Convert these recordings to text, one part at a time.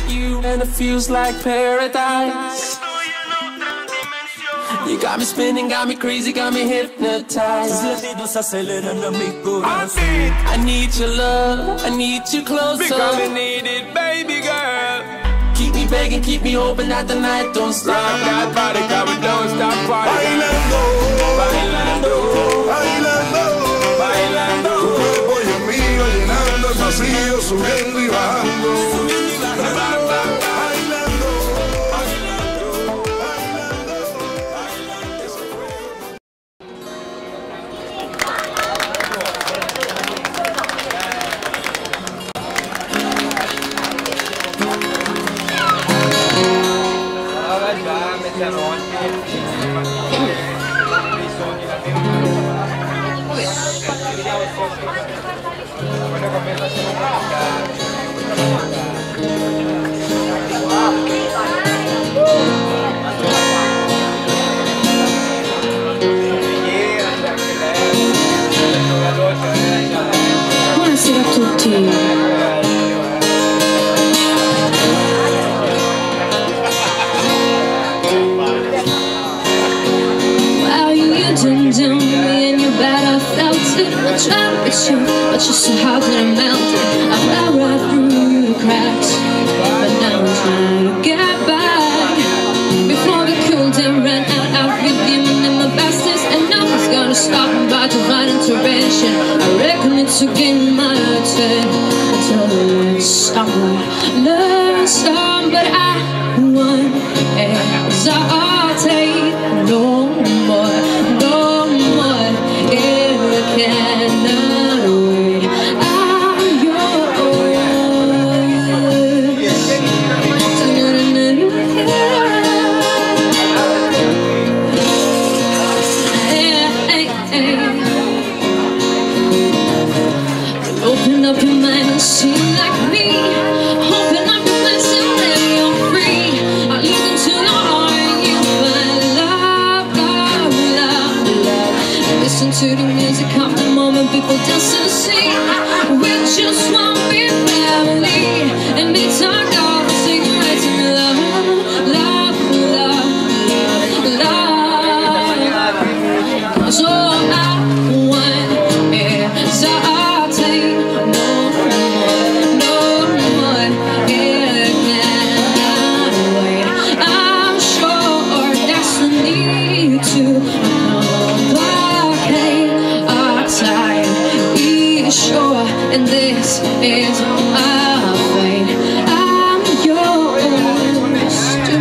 you, and it feels like paradise. You got me spinning, got me crazy, got me hypnotized. I need your love, I need you closer. Because we need it, baby girl. Keep me begging, keep me hoping that the night don't stop. Rock that body, cause we don't stop partying. Bailando, bailando, bailando, bailando. Tu cuerpo y el mío llenando el vacío, subiendo y bajando. Buonasera a tutti. Do me and you bet I felt it. I tried to fix you, but you said how could I melt it? I fell right through the cracks, but now I'm trying to get back. Before the cool day ran out, I've been giving in my bestest, and nothing's gonna stop me by divine intervention. I reckon it's again my turn until the next summer. Learn some, but I won't hesitate no more. Cannot wait. I'm yours. Open up your mind and see like me. Open up your mind and let you're free. I look into your heart, you find love, love, love, love. Listen to the music of the moment, people dance and sing. We just want to be family, and it's our goal to sing right to love, love, love, love. So I want is our take no more, it cannot wait. I'm sure our destiny to sure, and this is our fate. I'm yours.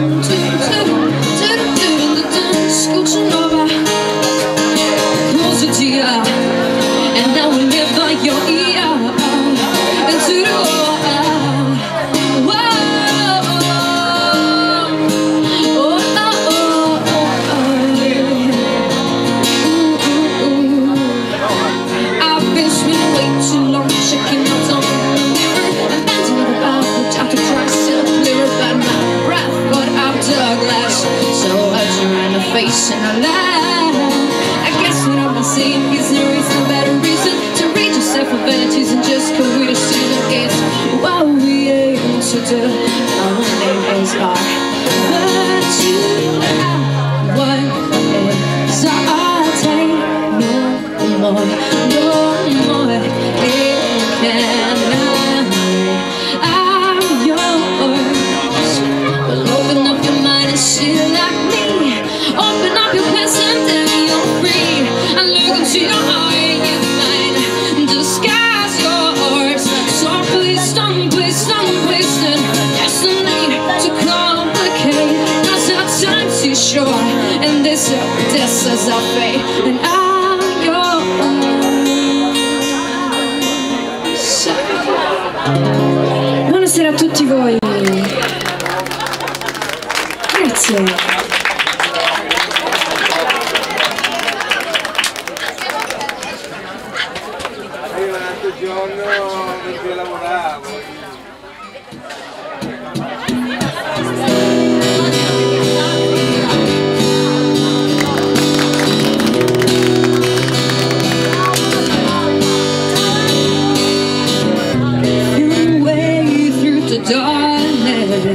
Scooching over closer to you, and I will live by your ear into the face and a lie. I guess what I've been saying is there is no better reason to read yourself for vanities and just go with a sin against what we aim to do. Our name is our but you what is our take no more, no more. It cannot wait. I'm yours. Well, open up your mind and see like me. Open up your pants and then you're free. I look into your heart and you find the sky's yours. So please don't waste the destiny to complicate. Cause our time's too short, and this is our fate. And I'm yours. Buonasera a tutti voi. Grazie. Giorno perché lavoravo. Your way through the darkness.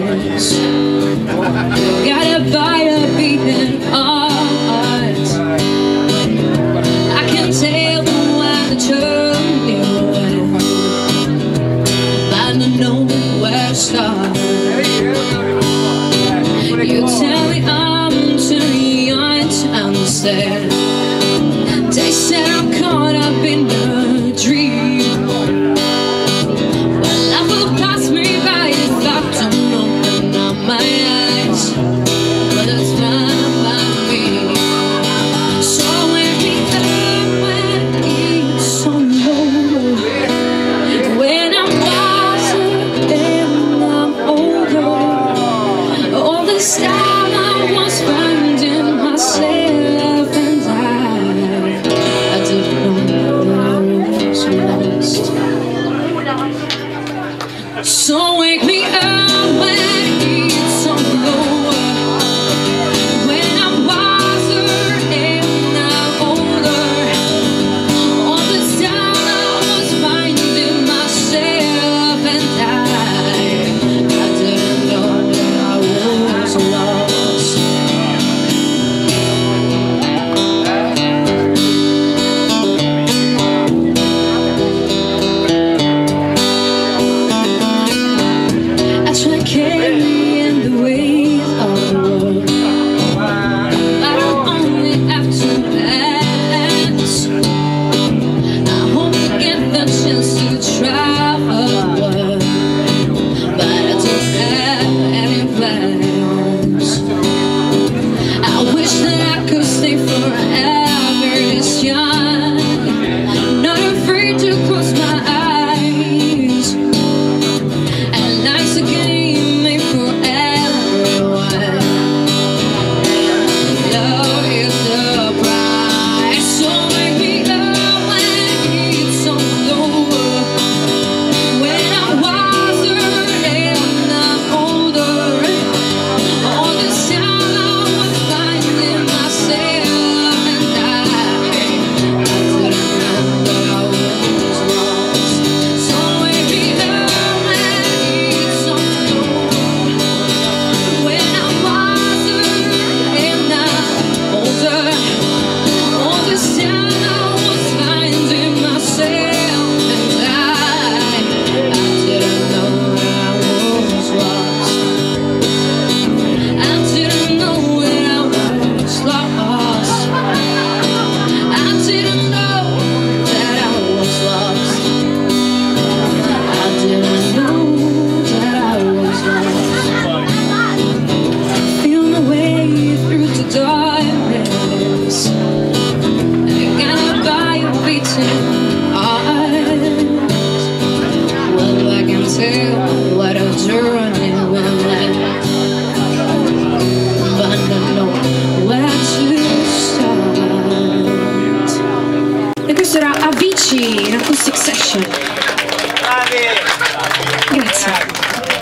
know where to start. You tell me I'm too young to understand. They said I'm caught up in a dream, but life will pass me by if I don't open up my eyes. But that's fine by me. So wake me up when it's all over, when I'm wiser and I'm older. All this time I was finding myself, and I didn't know that I was lost. So wake me up when it's all over, when I'm wiser and I'm older. All this time I was finding myself, and I didn't know that I was lost. I try carrying the weight of the world, but I only have 2 hands. I hope to get the chance to travel the world, but I don't have any plans. I wish that I could stay forever this young, not afraid to close my eyes. And life's a game made for everyone. Love is the prize. So wake me up when it's all over, when I'm wiser and I'm older. All this time I was finding myself, and I didn't know that I was lost. So wake me up when it's all over, when I'm wiser and I'm older. All this time I was finding myself, and I didn't know that I was lost. I didn't know that I was lost. I didn't know that I was lost. I didn't know that I was lost. Feel my way through the darkness, guided by a beating heart. Well, I can tell what a journey will end, but I don't know where to start. E questo era Avicii in Acoustic Session. Grazie.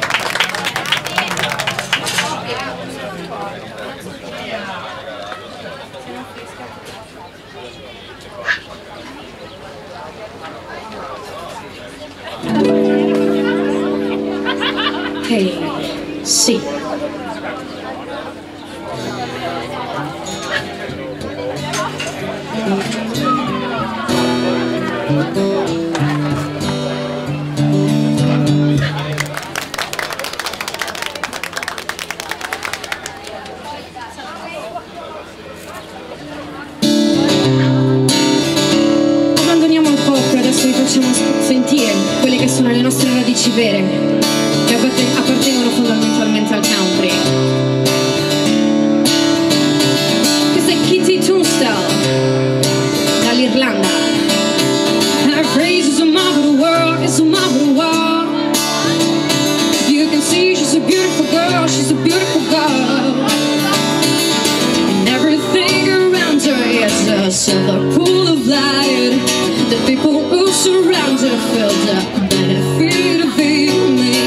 Hey, sì. Abbandoniamo il pop e adesso vi facciamo sentire quelle che sono le nostre radici vere, che appartengono fondamentalmente al country. Questa è Kitty Tunstall dall'Irlanda. Her praise is a map of the world, it's a map of the world. You can see she's a beautiful girl, she's a beautiful girl. And everything around her is a silver pool of light. The people who surround her feel the benefit of being me.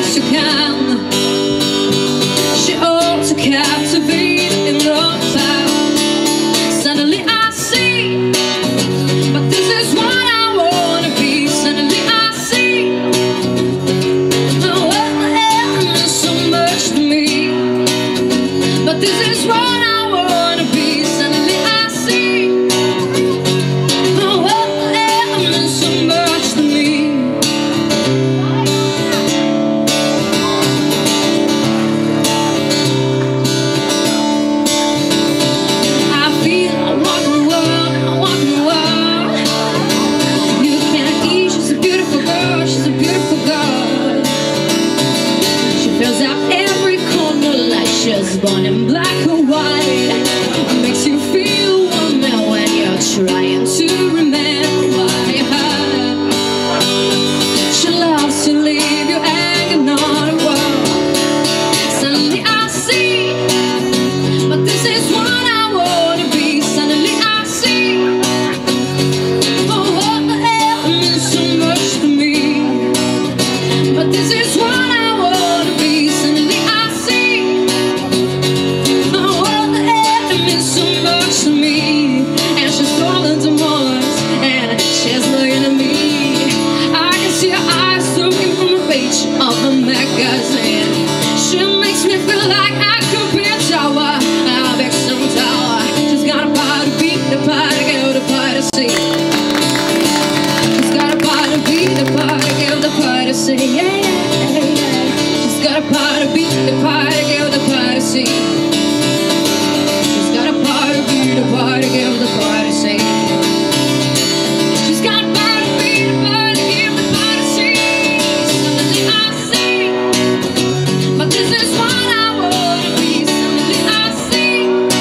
of a magazine. She makes me feel like I could be a tower, I'll be some tower. She's got a power to beat the party, girl, the party scene. She's got a power to beat the party, girl, the party scene. Yeah, yeah, yeah. She's got a power to beat the party, girl, the party scene. She's got a power to beat the party, girl, the party scene. She's got a power to beat the party, girl, the party scene. Suddenly I see, but this is what I wanna be. Suddenly I see,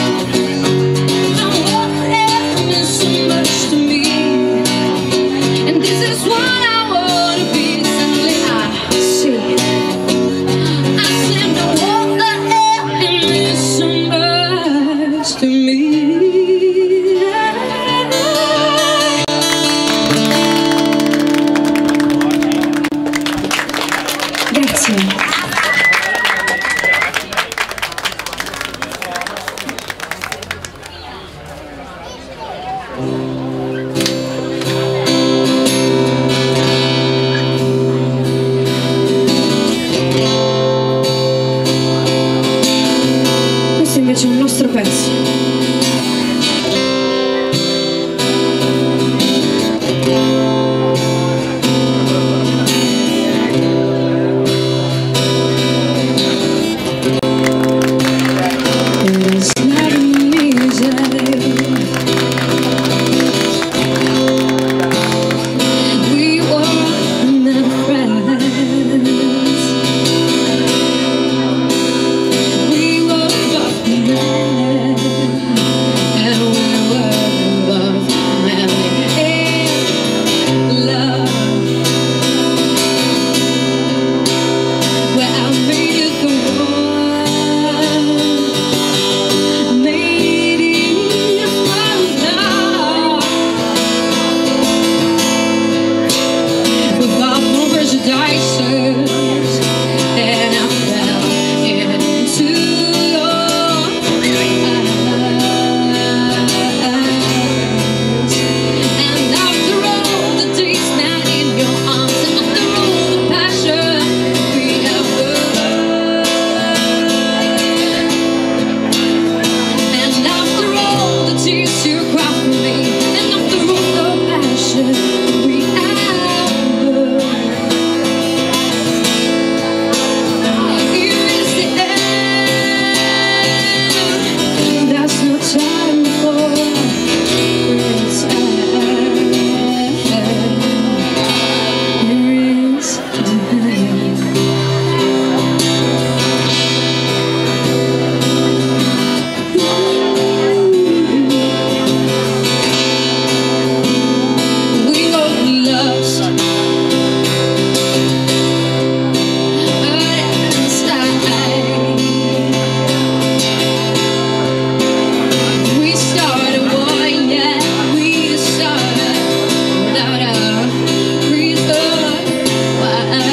I'm means so much to me, and this is what I wanna be. Suddenly I see, I said the water means so much to me. Grazie. Questo invece è il nostro pezzo. It's not easy. We were not friends. We were both men, and we were both madly in love. Where I made it the one, made it from love. Without no prejudices, and I fell into your eyes. And after all the days spent in your arms, and after all the passion we have burned, and after all the tears you cried for me, and after all the passion we have burned, here is the end. There's no time for pretend. Here is the end. We got lost inside. We started a war, yeah, we started without a reason why.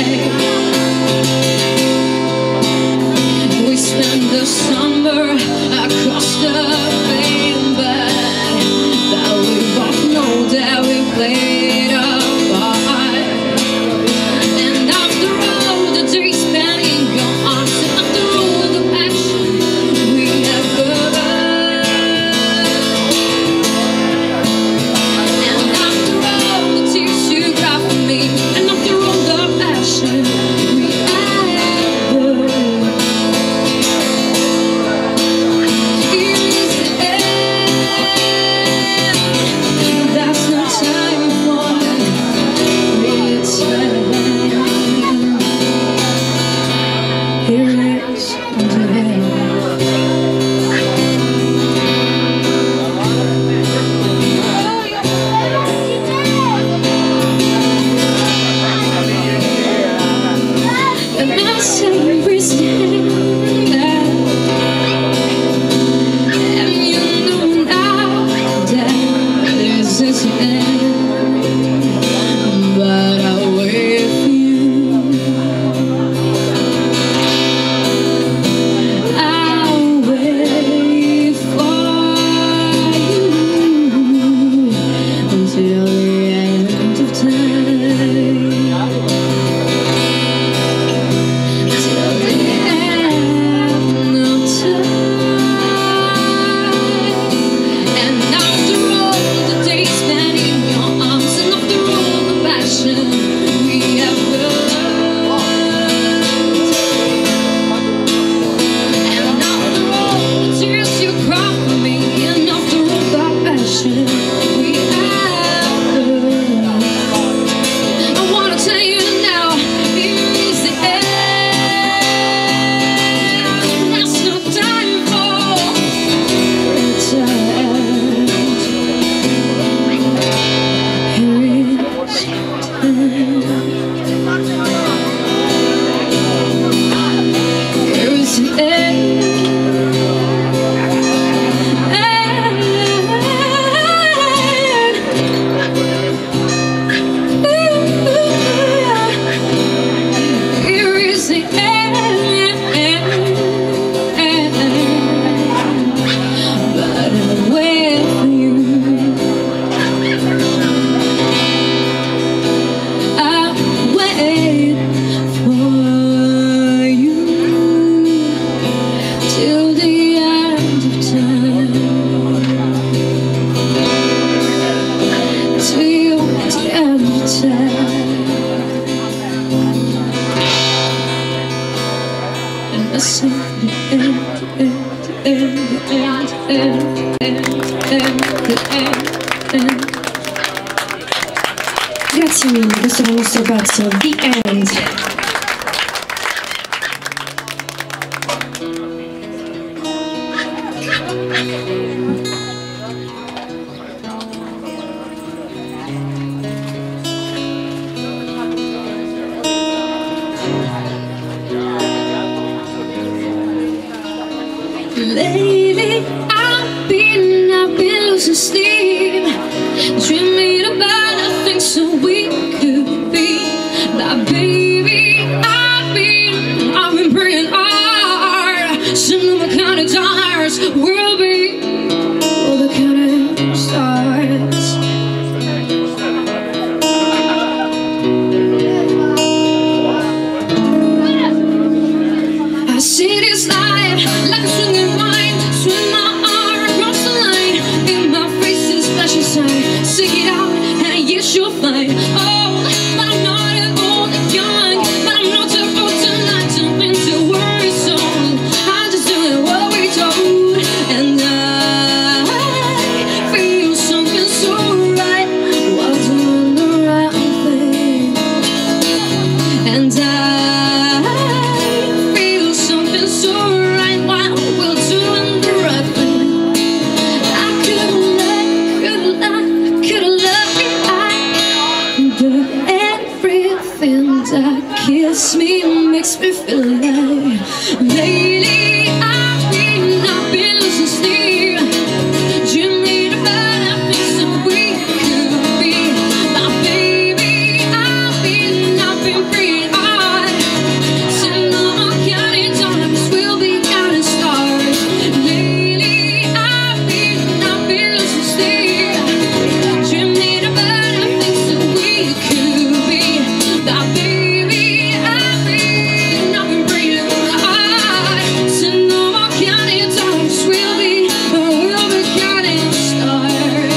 We spent the summer across the bay, but we both know that we played a part. And after all the days spent in your arms, and after all the passion we have burned, and after all the tears you cried for me, and after all the passion we have burned, here is the end. There's no time for pretend. Here is the end. And I say we stand there, and you know now that this is the end, but I'll wait for you. I'll wait for you until the end of time. Grazie mille, questo è il nostro pezzo, The End. Lately, I've been losing sleep, dreaming about the things that we could be. But baby, I've been praying hard. Some of my kind of stars will be all the kind of stars. I see this life like a swinging vine, swing my arm across the line. In my face is flashing sign, sing it out and yes you'll find. Oh, but I'm not at all young, but I'm not about tonight to been to worry so. I'm just doing what we told, and I feel something so right while doing the right thing, and I feel something so right while we're doing the right thing. I could've loved you, but everything that kiss me makes me feel alive. Lately, I've been losing sleep, dreaming about the things that we could be. But baby, I've been praying hard. Send all my counting times, we'll be counting stars. Lately, I've been losing sleep, dreaming about the things that we could be. But baby, I've been praying hard. Send all my counting times, we'll be counting stars.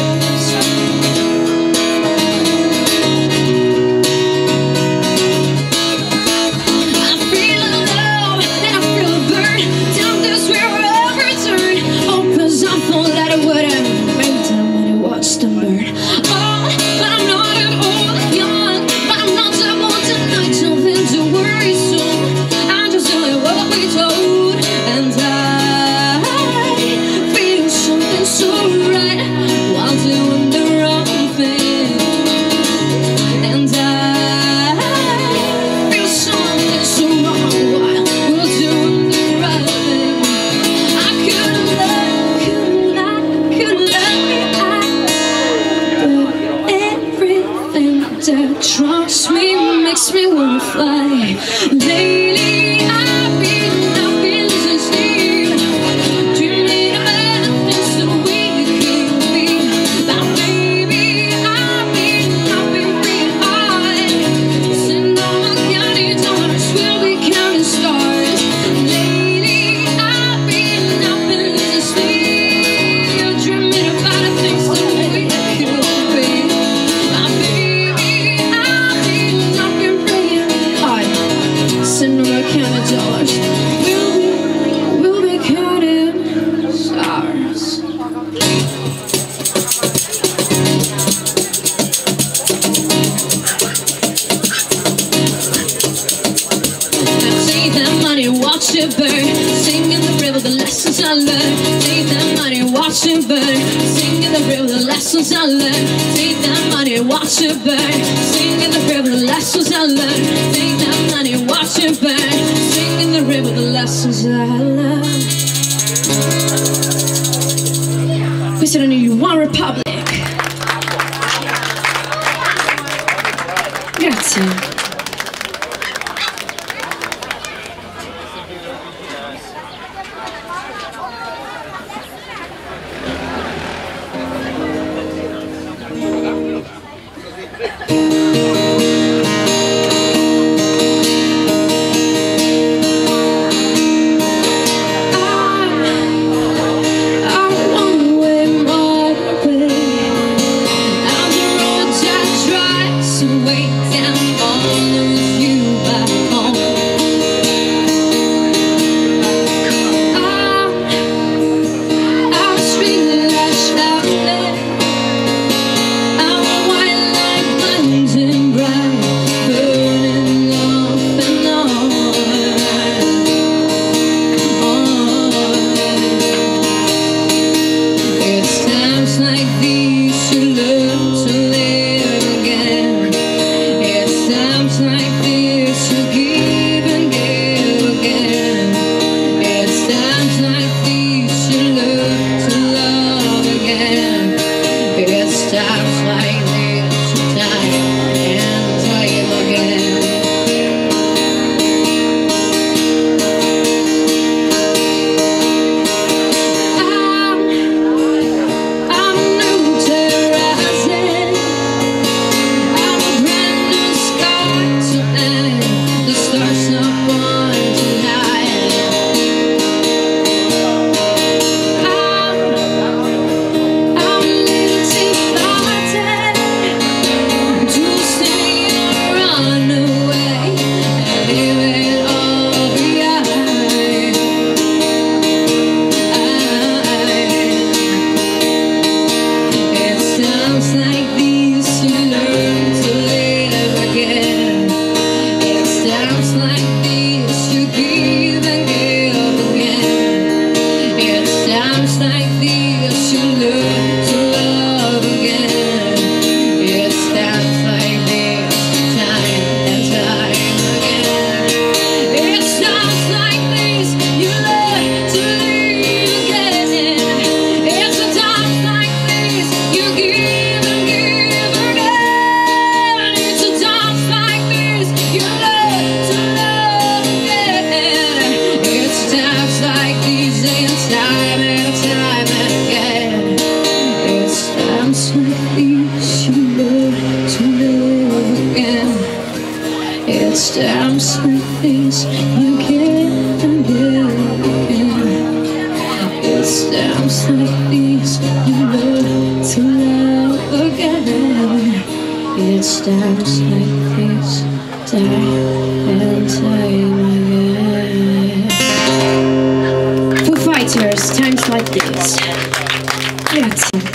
I feel love and I feel a burn down this river every turn. Oh, 'cause I thought that it wouldn't make time when I watched them burn. Oh, but I'm not at all young, but I'm not that one tonight. Something to worry soon. I'm just doing what we told, and I feel something so right while doing the wrong thing, and I feel something so wrong while we're doing the right thing. I could've loved you, but everything that drops me makes me wanna fly. Lately, I've been losing sleep, dreaming about the things that we could be. But baby, I've been praying hard. Send all my counting stars, we'll be counting stars. Lately, I've been losing sleep, dreaming about the things that we could be. But baby, I've been praying hard. Send all my counting dollars, we'll be counting stars. Take that money, watch it burn. Sing in the river the lessons I learned. Take that money, watch it burn. Sing in the river the lessons I learned. Take that money, watch it burn. Sing in the river the lessons I learned. Take that money, watch it burn. Sing in the river the lessons I learned. Questa era New One Republic. Grazie. I wanna wait my way. times like this you get It's times like these you learn to love again. It's times like these, time and time again. Foo Fighters, times like these. Grazie.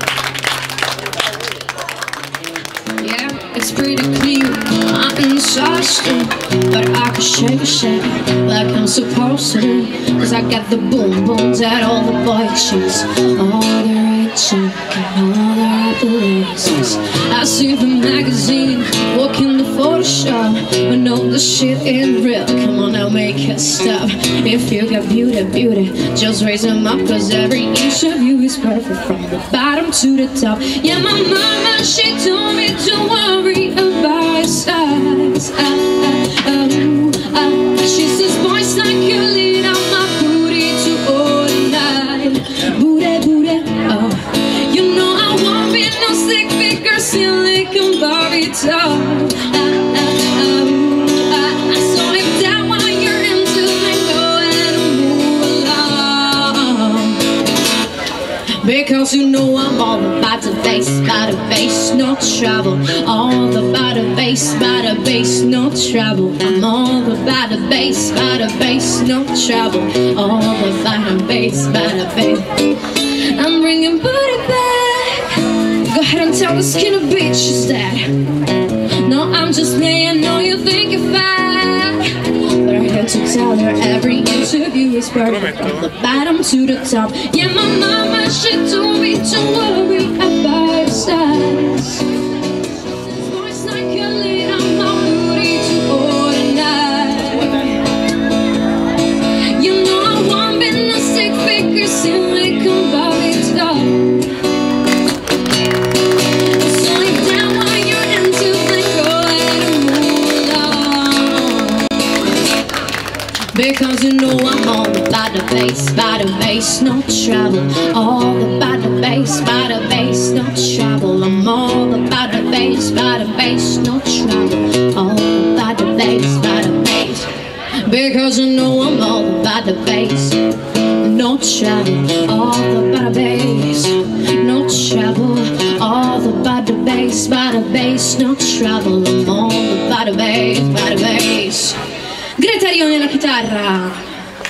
Yeah, it's pretty clear I'm exhausted, but I can shake like I'm supposed to. Cause I got the boom booms that all the boys chase, all the right chick and all the right places. I see the magazine, walk in the Photoshop, but no, the shit ain't real. Come on now, make it stop. If you got beauty, just raise them up. Cause every inch of you is perfect, from the bottom to the top. Yeah, my mama, she told me don't worry about your size. She says, boys like you lead on my booty to all night. Booty, oh. You know I won't be no stick figure, silicon Barbie doll. So if that what you're into, then go ahead and move along. Because you know I'm all about the bass, no trouble. All about the bass, no trouble. I'm all about the bass, no trouble. All about the bass. I'm bringing booty back. Go ahead and tell the skinny bitches that. No, I'm just playing, no, you think you're fat. But I had to tell her every interview is perfect, from the bottom to the top. Yeah, my mama, she told me don't worry about your size. Boys like you lead on my booty to all night. You know I won't be no stick figure, silicon Barbie doll. So if that's what you're into, then go ahead and move along. Because you know I'm all about the bass, no trouble. All about the bass, no trouble. I'm all about the bass, no trouble. All about the bass. Because you know I'm all about the bass, no trouble. All about the bass, no trouble. All about the bass, no trouble. I'm all about the bass. Greta Rioni alla chitarra.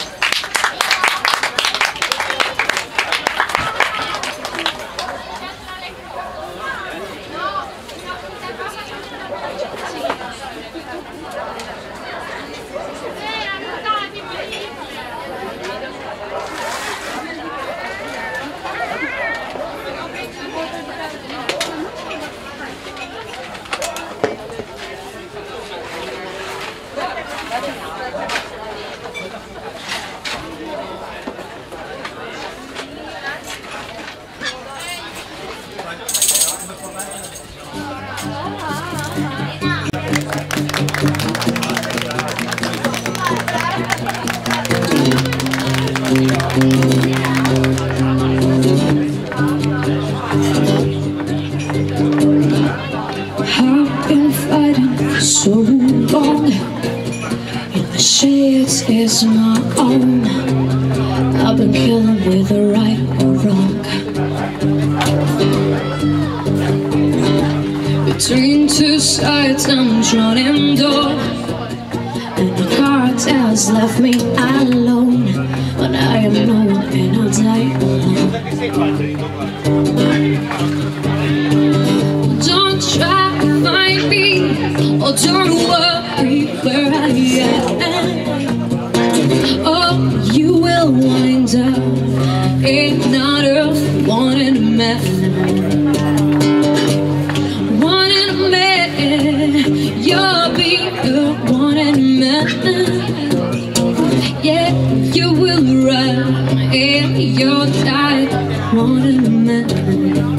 I've been fighting for so long, and the shades is my own. I've been killing with the right or wrong. Between two sides I'm running door, and the cartels left me alone. But I am no one and I'll die alone. Don't try to find me, or don't worry where I am. Oh, you will wind up in another wanting a man. Wanting a man, you'll be the wanting a man. Yeah, you will run in your life, wanting a man.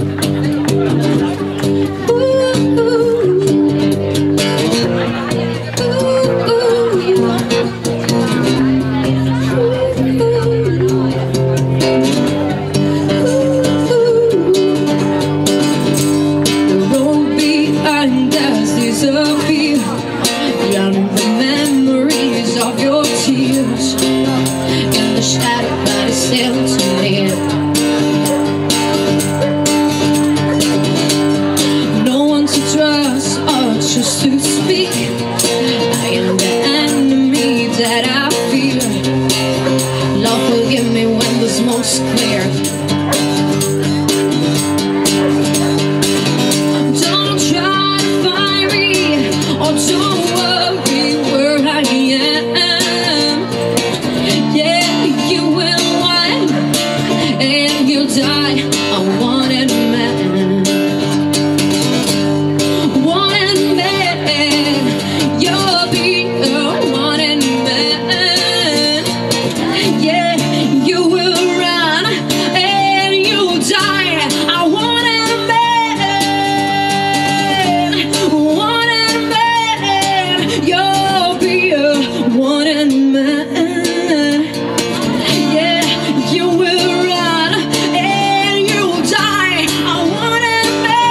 The road behind us disappear. Young the man still to me. No one to trust or just to speak. I am the enemy that I fear. Lord, forgive me when the smoke's clear. Don't try to find me, or don't worry where I am. Yeah, you will win, and you'll die a wanted man. Wanted man, you'll be a wanted man. Yeah, you will run, and you'll die a wanted man. Wanted man, you'll be a wanted man. Yeah, you will run, and you'll die a wanted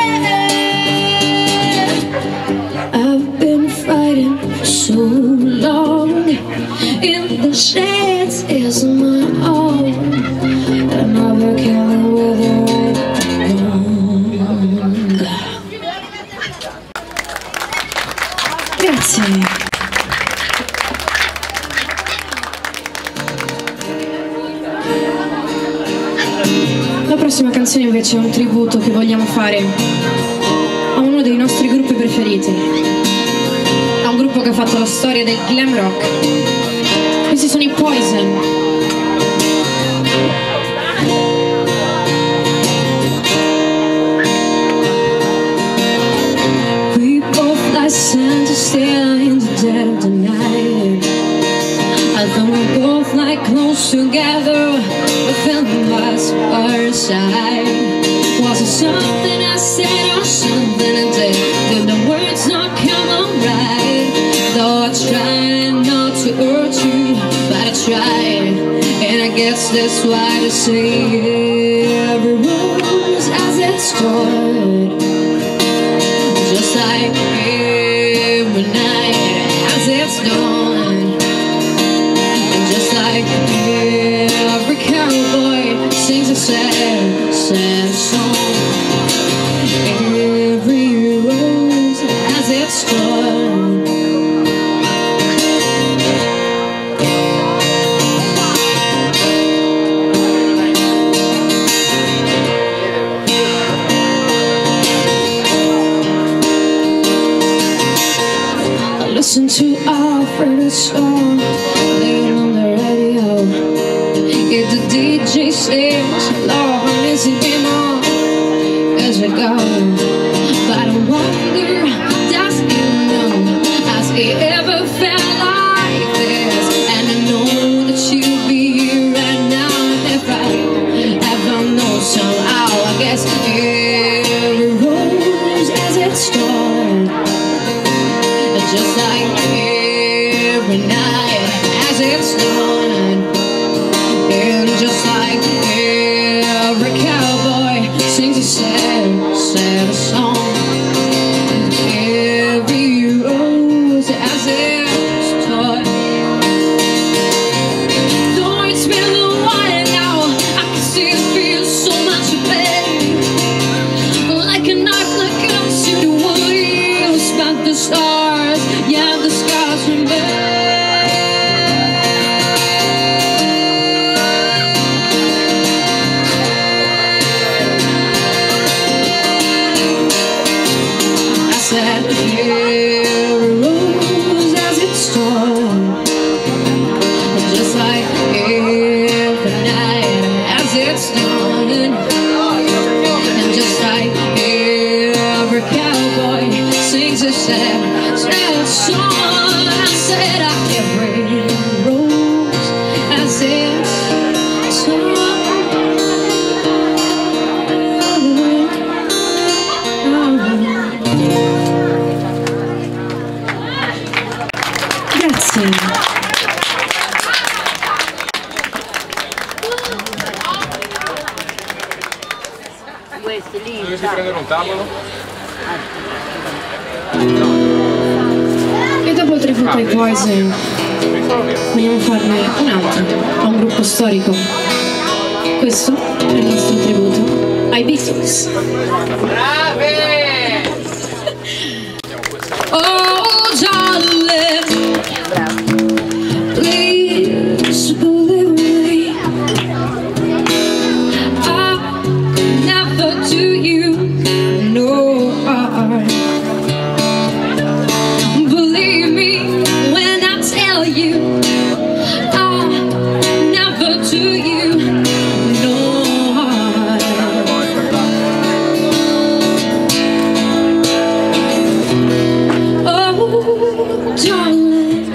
man. I've been fighting for so long, in the shades is my own, and I never can with the right wrong. Grazie. La prossima canzone invece è un tributo che vogliamo fare a uno dei nostri gruppi preferiti, a un gruppo che ha fatto la storia del glam rock. Questi sono i Poison. We both lie Santa still in the dead of the night. I thought we both lie close together, but felt by our side. Was it something I said or something I did? Did the words not come out right? Though I tried not to hurt you, but I tried, and I guess that's why they say every rose has its thorn. Just like every night has its dawn, and just like every cowboy sings a sad, sad song. Every rose has its thorn. Listen to our favorite song playing on the radio. If the DJ says, Lord, is it game on as we go? But I wonder, does he know? Has he ever felt like this? And I know that you'll be here right now. If I ever know somehow, I guess every rose has its thorn. Just like every night as it's done, and just like every cowboy sings a sad, sad song. Every rose has its thorn. Though it's been a while now, I can still feel so much pain. Like a knife that comes to the wood, spark the stars. Yeah, the scars remain. I said, every rose has its thorn, just like every night has its dawn, and just like every cowboy sings a sad, sad song. I said every rose has its thorn. Grazie. Dovresti prendere un tavolo? E dopo il tributo ai Poison vogliamo farne un altro, a un gruppo storico questo è il nostro tributo ai Beatles. Brave! Oh, darling, please believe me. I never do you no harm. Believe me when I tell you I never do you no harm. Oh, darling,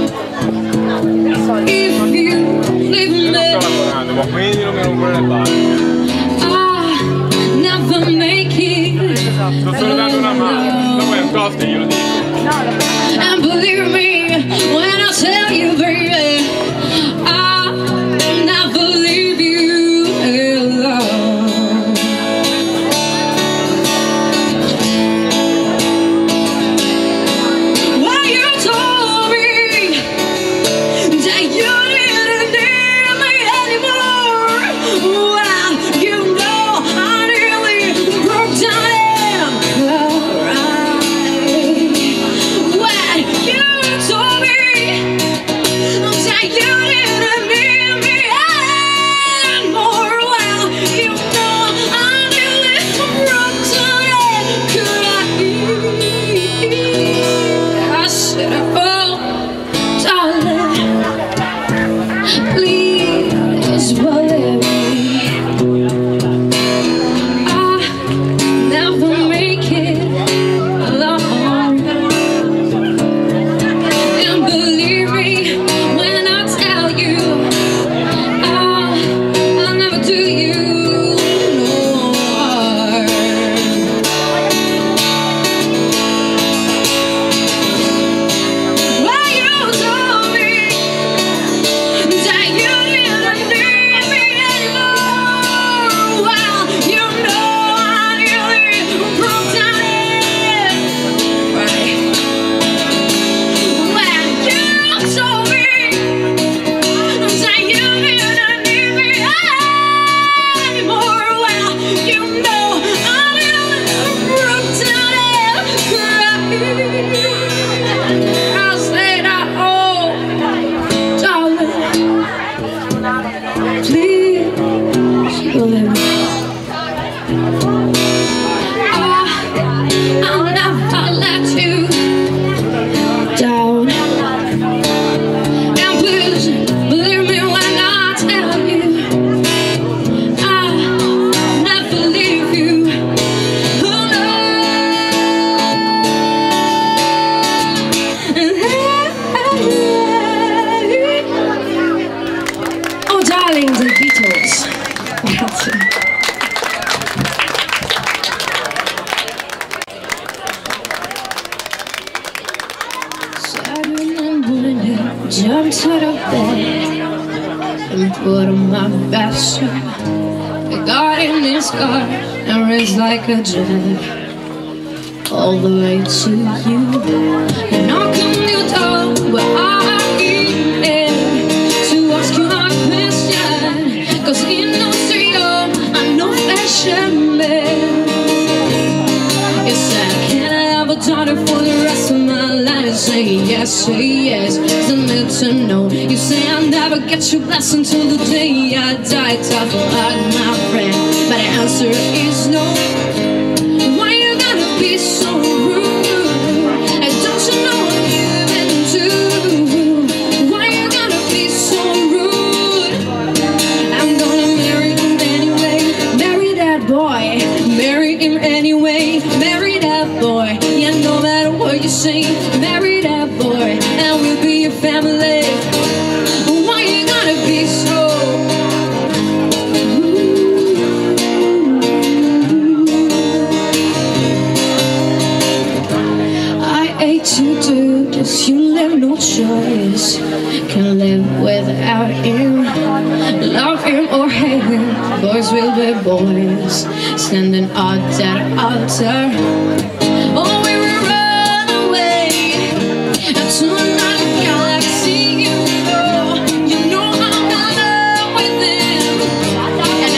if you leave me, Ma quindi non mi rompere le balle. I never make it. Sto solo dando una mano. Dopo è un costo glielo dico. And believe me when I tell you, baby, I never leave you alone. When you told me that you didn't need me anymore, well, you know I nearly broke down and cried. When you told me that you didn't need me anymore, well, you know I nearly broke down and cried. I said, oh, darling, please believe me. I never make it alone. And believe me when I tell you I'll never do you no harm. When you told me that you didn't need me anymore, well, you know I nearly broke down and cried. When you told me that you didn't need me anymore, well, you know I nearly broke down and cried. I said, oh, darling, please believe me. I'll never let you down. And please believe me when I tell you I'll never leave you alone. Oh, darling, the Beatles. Grazie. Saturday morning, jumped out of bed and put on my best shirt. I got in his car and raced like a jet all the way to you. And knocked on your door where I am to ask you a question, 'cause in no studio I'm no fashion man. You said, can I have a daughter for the rest of my life? Say yes, cause I need to know. You say I'll never get your blessing till the day I die. Tough luck, my friend, but the answer is no. Why you gotta be so rude? And don't you know what you've been to? Why you gotta be so rude? I'm gonna marry him anyway. Marry that boy. Marry him anyway. Marry that boy. Yeah, no matter what you say. Marry that boy, and we'll be your family. Why you gotta be so I hate to do this, you have no choice. Can live without him. Love him or hate him, boys will be boys. Standing at that altar. Oh, we will run away to another galaxy. You know I'm in love with him, and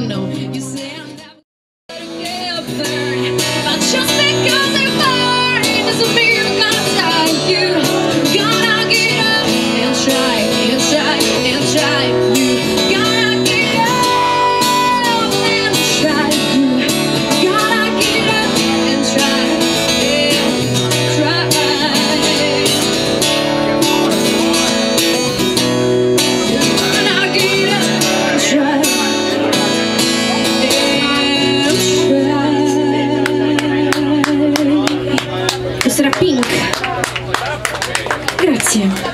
no. You say I'm never gonna get burned, but just because they burn doesn't mean I'm gonna stop you. Gonna get up and try, and try, and try. You gonna get up and try. You gonna get up and try, and try. Questo era Pink. Grazie.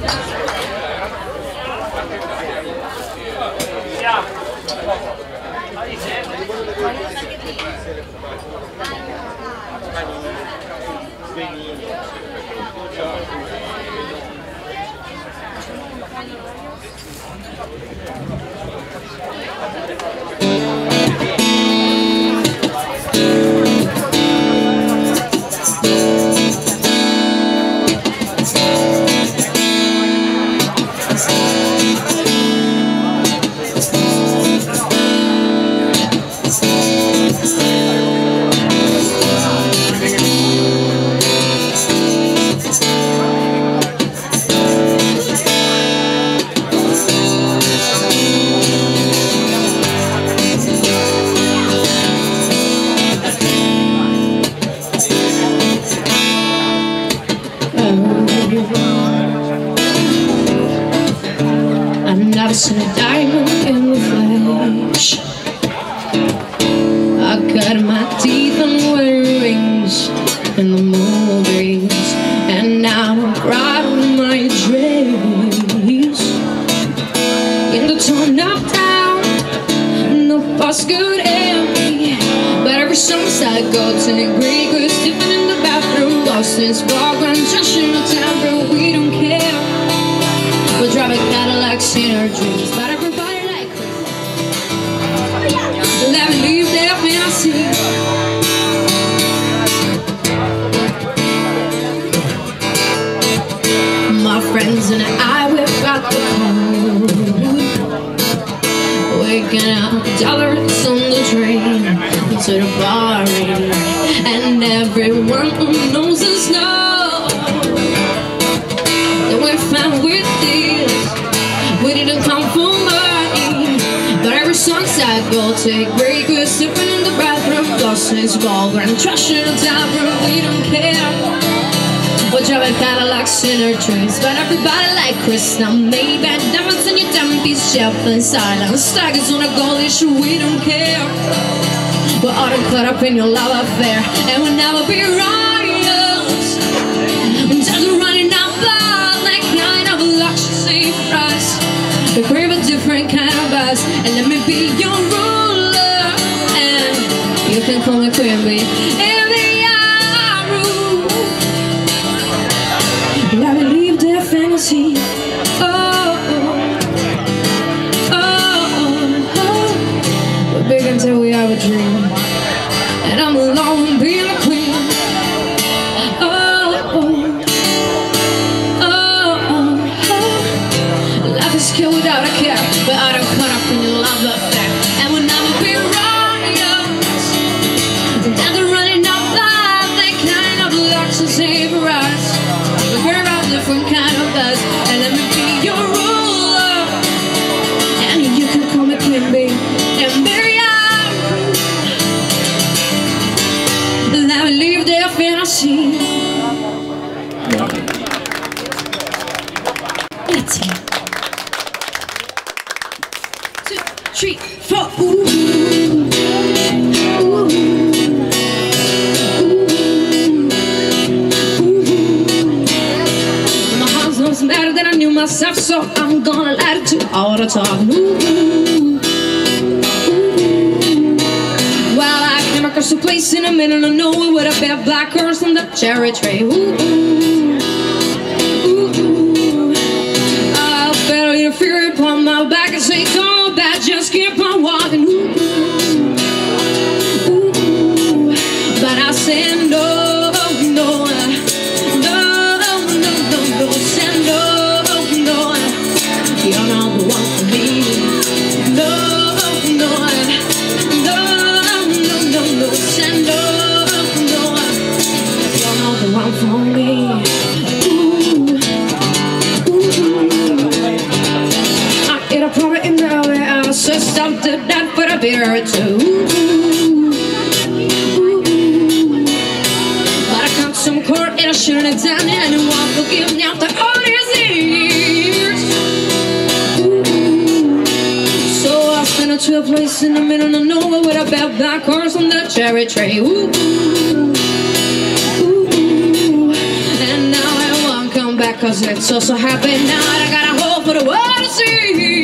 I've never seen a diamond in the flesh. I cut my teeth on wearing rings in the movies, and now I'm proud of my dreams. In the torn up town, no boss could help me, but every songs I go to Greek, we're sleeping in the bathroom, lost in spark, I'm trashing the town, but we don't care. We'll drive a Cadillacs in our dreams, but everybody like us. Let me leave their fantasy. My friends and I, we've got the code. We're gonna dollars on the train to the bar, and everyone who knows us knows that we're fine with this. We didn't come for money, but every song's I go take break. We're sipping in the bathroom, lost in ball, grand trash in the tap room. We don't care. We're driving Cadillacs in our dreams, but everybody like Chris. Now maybe diamonds in your timepiece, Chaplin silence, tigers on a gold issue. We don't care. We're all caught up in your love affair, and we'll never be royals. Just running out loud, that kind of luxury price. We crave a different kind of buzz, and let me be your ruler, and you can call me Queen Bee in the room. Let me leave their fantasy. Oh, oh, oh, oh. We're big until we have a dream, and I'm alone being a queen. Oh, oh, oh, oh. Life is killed without a care, but I don't caught up in your love affair, and we'll never be royals. Down running up life, that kind of luxury for us. We're a different kind of buzz, and let me be your ruler, and you can call me Queen Bee and marry our room. Let me leave their fantasy. Grazie. 2, 3, 4. Ooh. Better than I knew myself, so I'm gonna let it do all the talking. Ooh, ooh. Well, I came across a place in a minute, I know it would have been black girls on the cherry tree. Ooh, ooh, ooh. I felt your fury upon my back and say, don't bad, just keep on walking. Ooh, ooh. But I said no. You're not the one for me. No, no. say ooh, ooh. But I come to some court and I shouldn't have done it. Anyone forgive me after all these years? Ooh. So I spent it to a place in the middle of nowhere with a bad black horse on the cherry tree. Ooh, ooh. And now I won't come back 'cause it's so happy now that I got a hole for the world to see.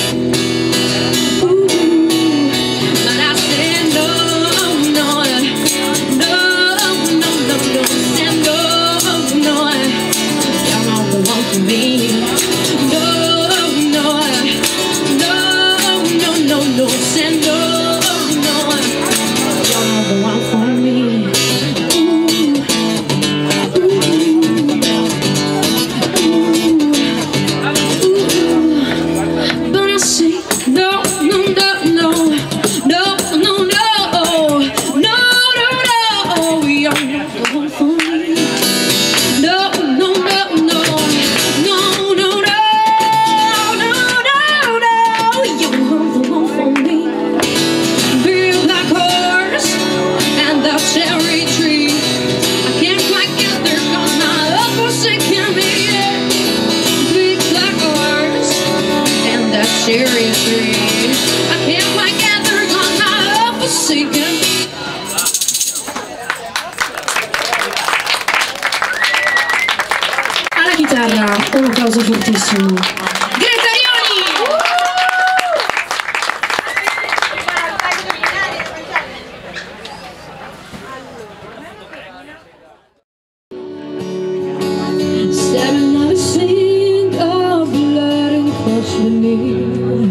Seriously, I can't quite gather on my love forsaken. Alla chitarra, un applauso fortissimo. Greta Rioni! Said another scene of blood and crush beneath.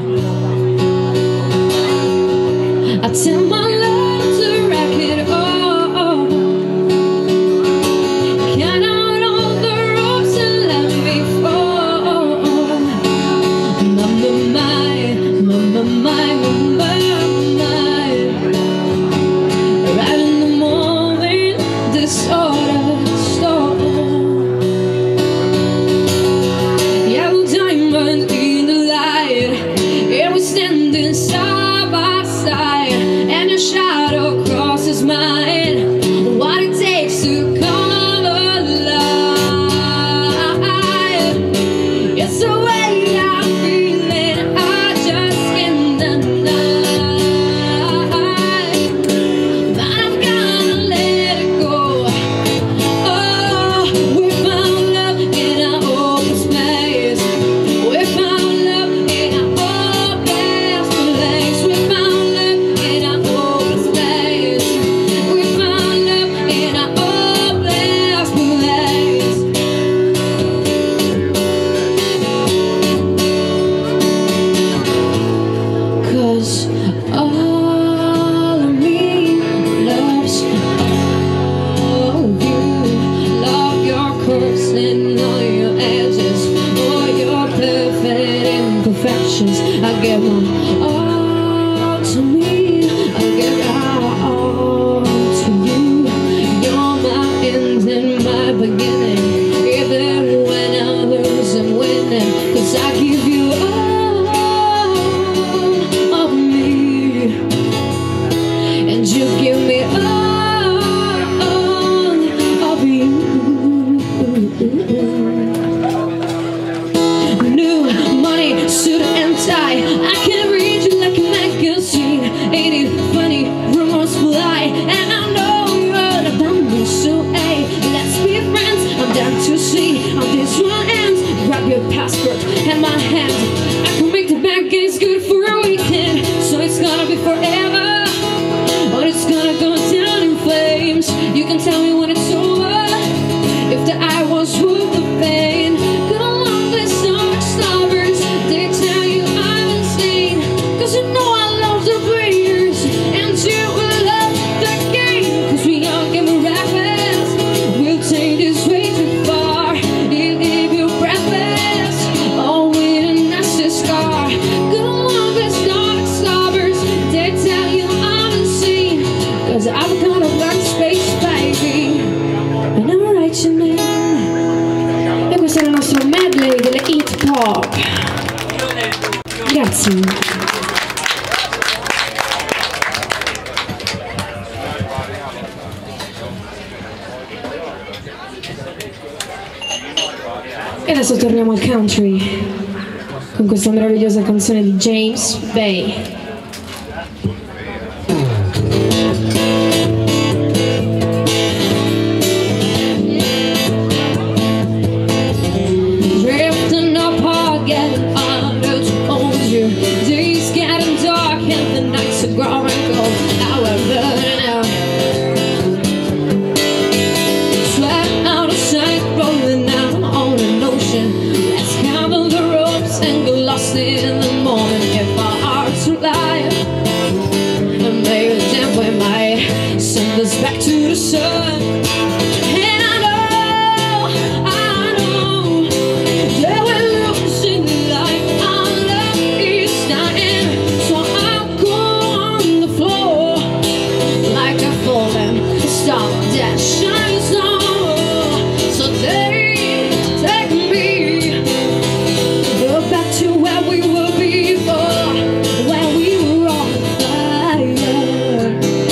I tell my love to wreck it all. Count out all the ropes and let me fall. Mama, my, right in the moment, disorder stole. Yellow diamond in the light, and we're standing side by side, and your shadow crosses mine. What it takes to come alive. It's the way I'm feeling, I just can't deny. But I'm gonna let it go. Oh, we found love in our open space. We found love in our open place. We found love in our open space. We found love in our open place. 'Cause all of me loves all of you. Love your curves and all your edges, all your perfect imperfections. I give my all to me, I give all to you. You're my end and my beginning, even when I lose I'm winning. 'Cause I give you all of me, and you give me all of you. New money, suit and tie, I can read you like a magazine. Ain't it funny, rumors fly, and I know you're about me. So hey, let's be friends, I'm down to see how this one ends. Grab your passport and my hand, I can make the bad games good for a weekend. So it's gonna be forever, or it's gonna go down in flames. You can tell me when it's over, if the eye was worth the pain. Got a long list of ex-lovers, they tell you I'm insane. 'Cause you know I love the players, and you will love the game. 'Cause we all get miraculous, we'll take this way too far. You leave you breathless, all with a nasty scar. Got a long list of ex-lovers, they tell you I'm insane. 'Cause I've got a blank space, baby, and I'm right your name. E questo è il nostro medley delle hit pop. Grazie. E adesso torniamo al country con questa meravigliosa canzone di James Bay. Drifting apart, getting harder to hold you. Days getting dark and the nights are growing cold. Now we're burning out. Sweat out of sight, rolling out on an ocean. Let's gather the ropes and go lost in the moment. If our hearts are light, and maybe then we might send us back to the sun. And I know that we're losing light. Our love is dying, so I'll go on the floor like a falling star that shines on. So take me back to where we were before, when we were on fire.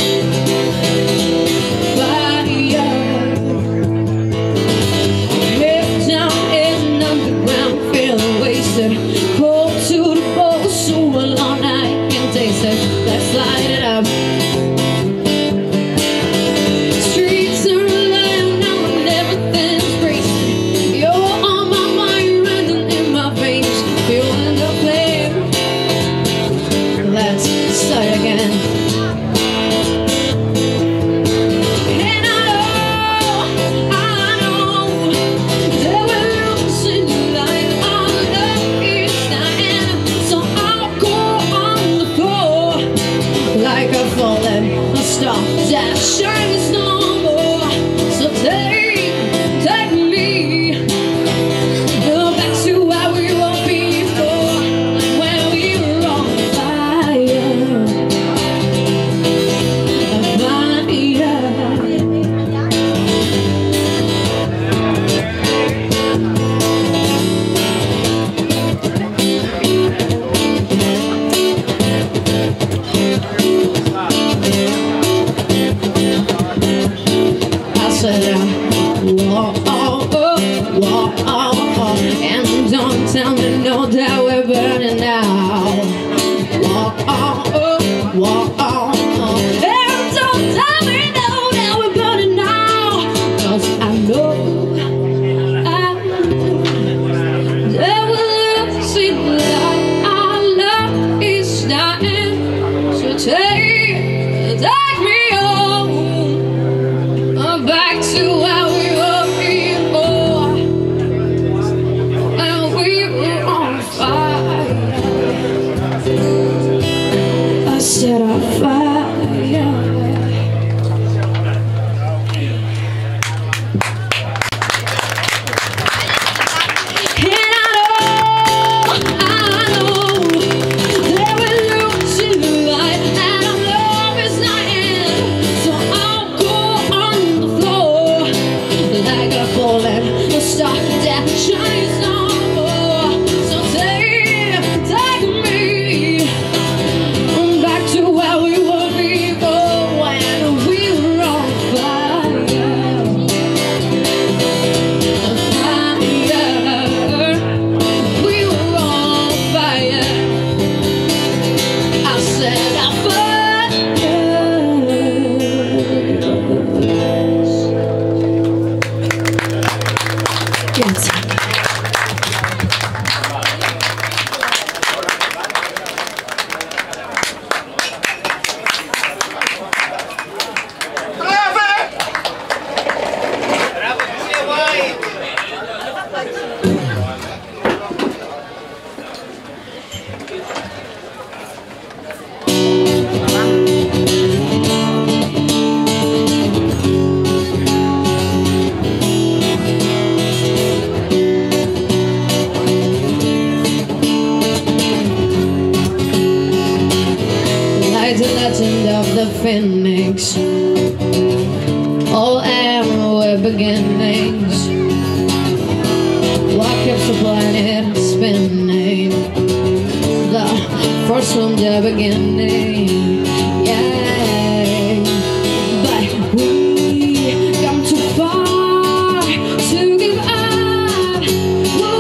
Head down in underground, feeling wasted. Cold to the bone, so alone I can taste it. Let's light it up. Streets are alive now and everything's crazy. You're on my mind, running in my veins, feeling the flame. Let's start again. And I know that we're losing light. Our love is dying, so I'll go on the floor like a falling star that shines no more. So take me back to where we were before, when we were on fire. I said, whoa, and don't tell me no that we're burning now. And don't tell me no that we're burning now, 'cause I know that we're losing light. Our love is dying, so take me home, back to where we were before, and we were on fire. I set on fire. And I know that we're losing light, and our love is dying, so I'll go on the floor like a falling star that shines no more. So take me back to where we were before, when we were on fire. We were on fire. I said I Grazie. Like the legend of the phoenix, all end were beginnings. What keeps the planet spinning? The first from the beginning, yeah. But we come too far to give up.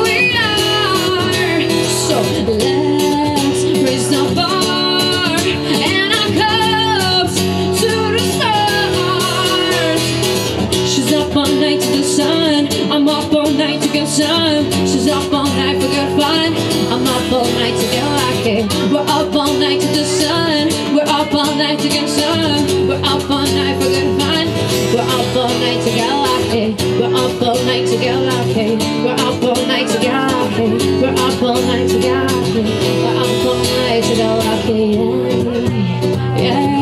night to get some. She's up all night for good fun. I'm up all night to get lucky. We're up all night to the sun. We're up all night to get some. We're up all night for good fun. We're up all night to get lucky. We're up all night to get lucky. We're up all night to get lucky. We're up all night to get lucky. We're up all night to get lucky. Yeah.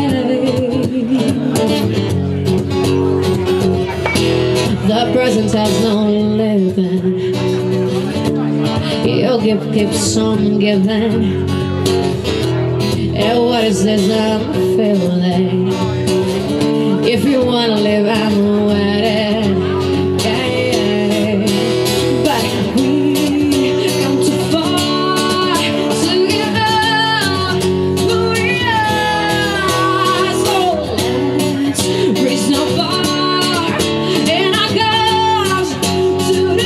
The present has no living. Your gift keeps on giving. And what is this I'm feeling? If you wanna live, I'm waiting. Yeah, yeah. But we come too far to give up who we are. So let's raise no bar in our goals to the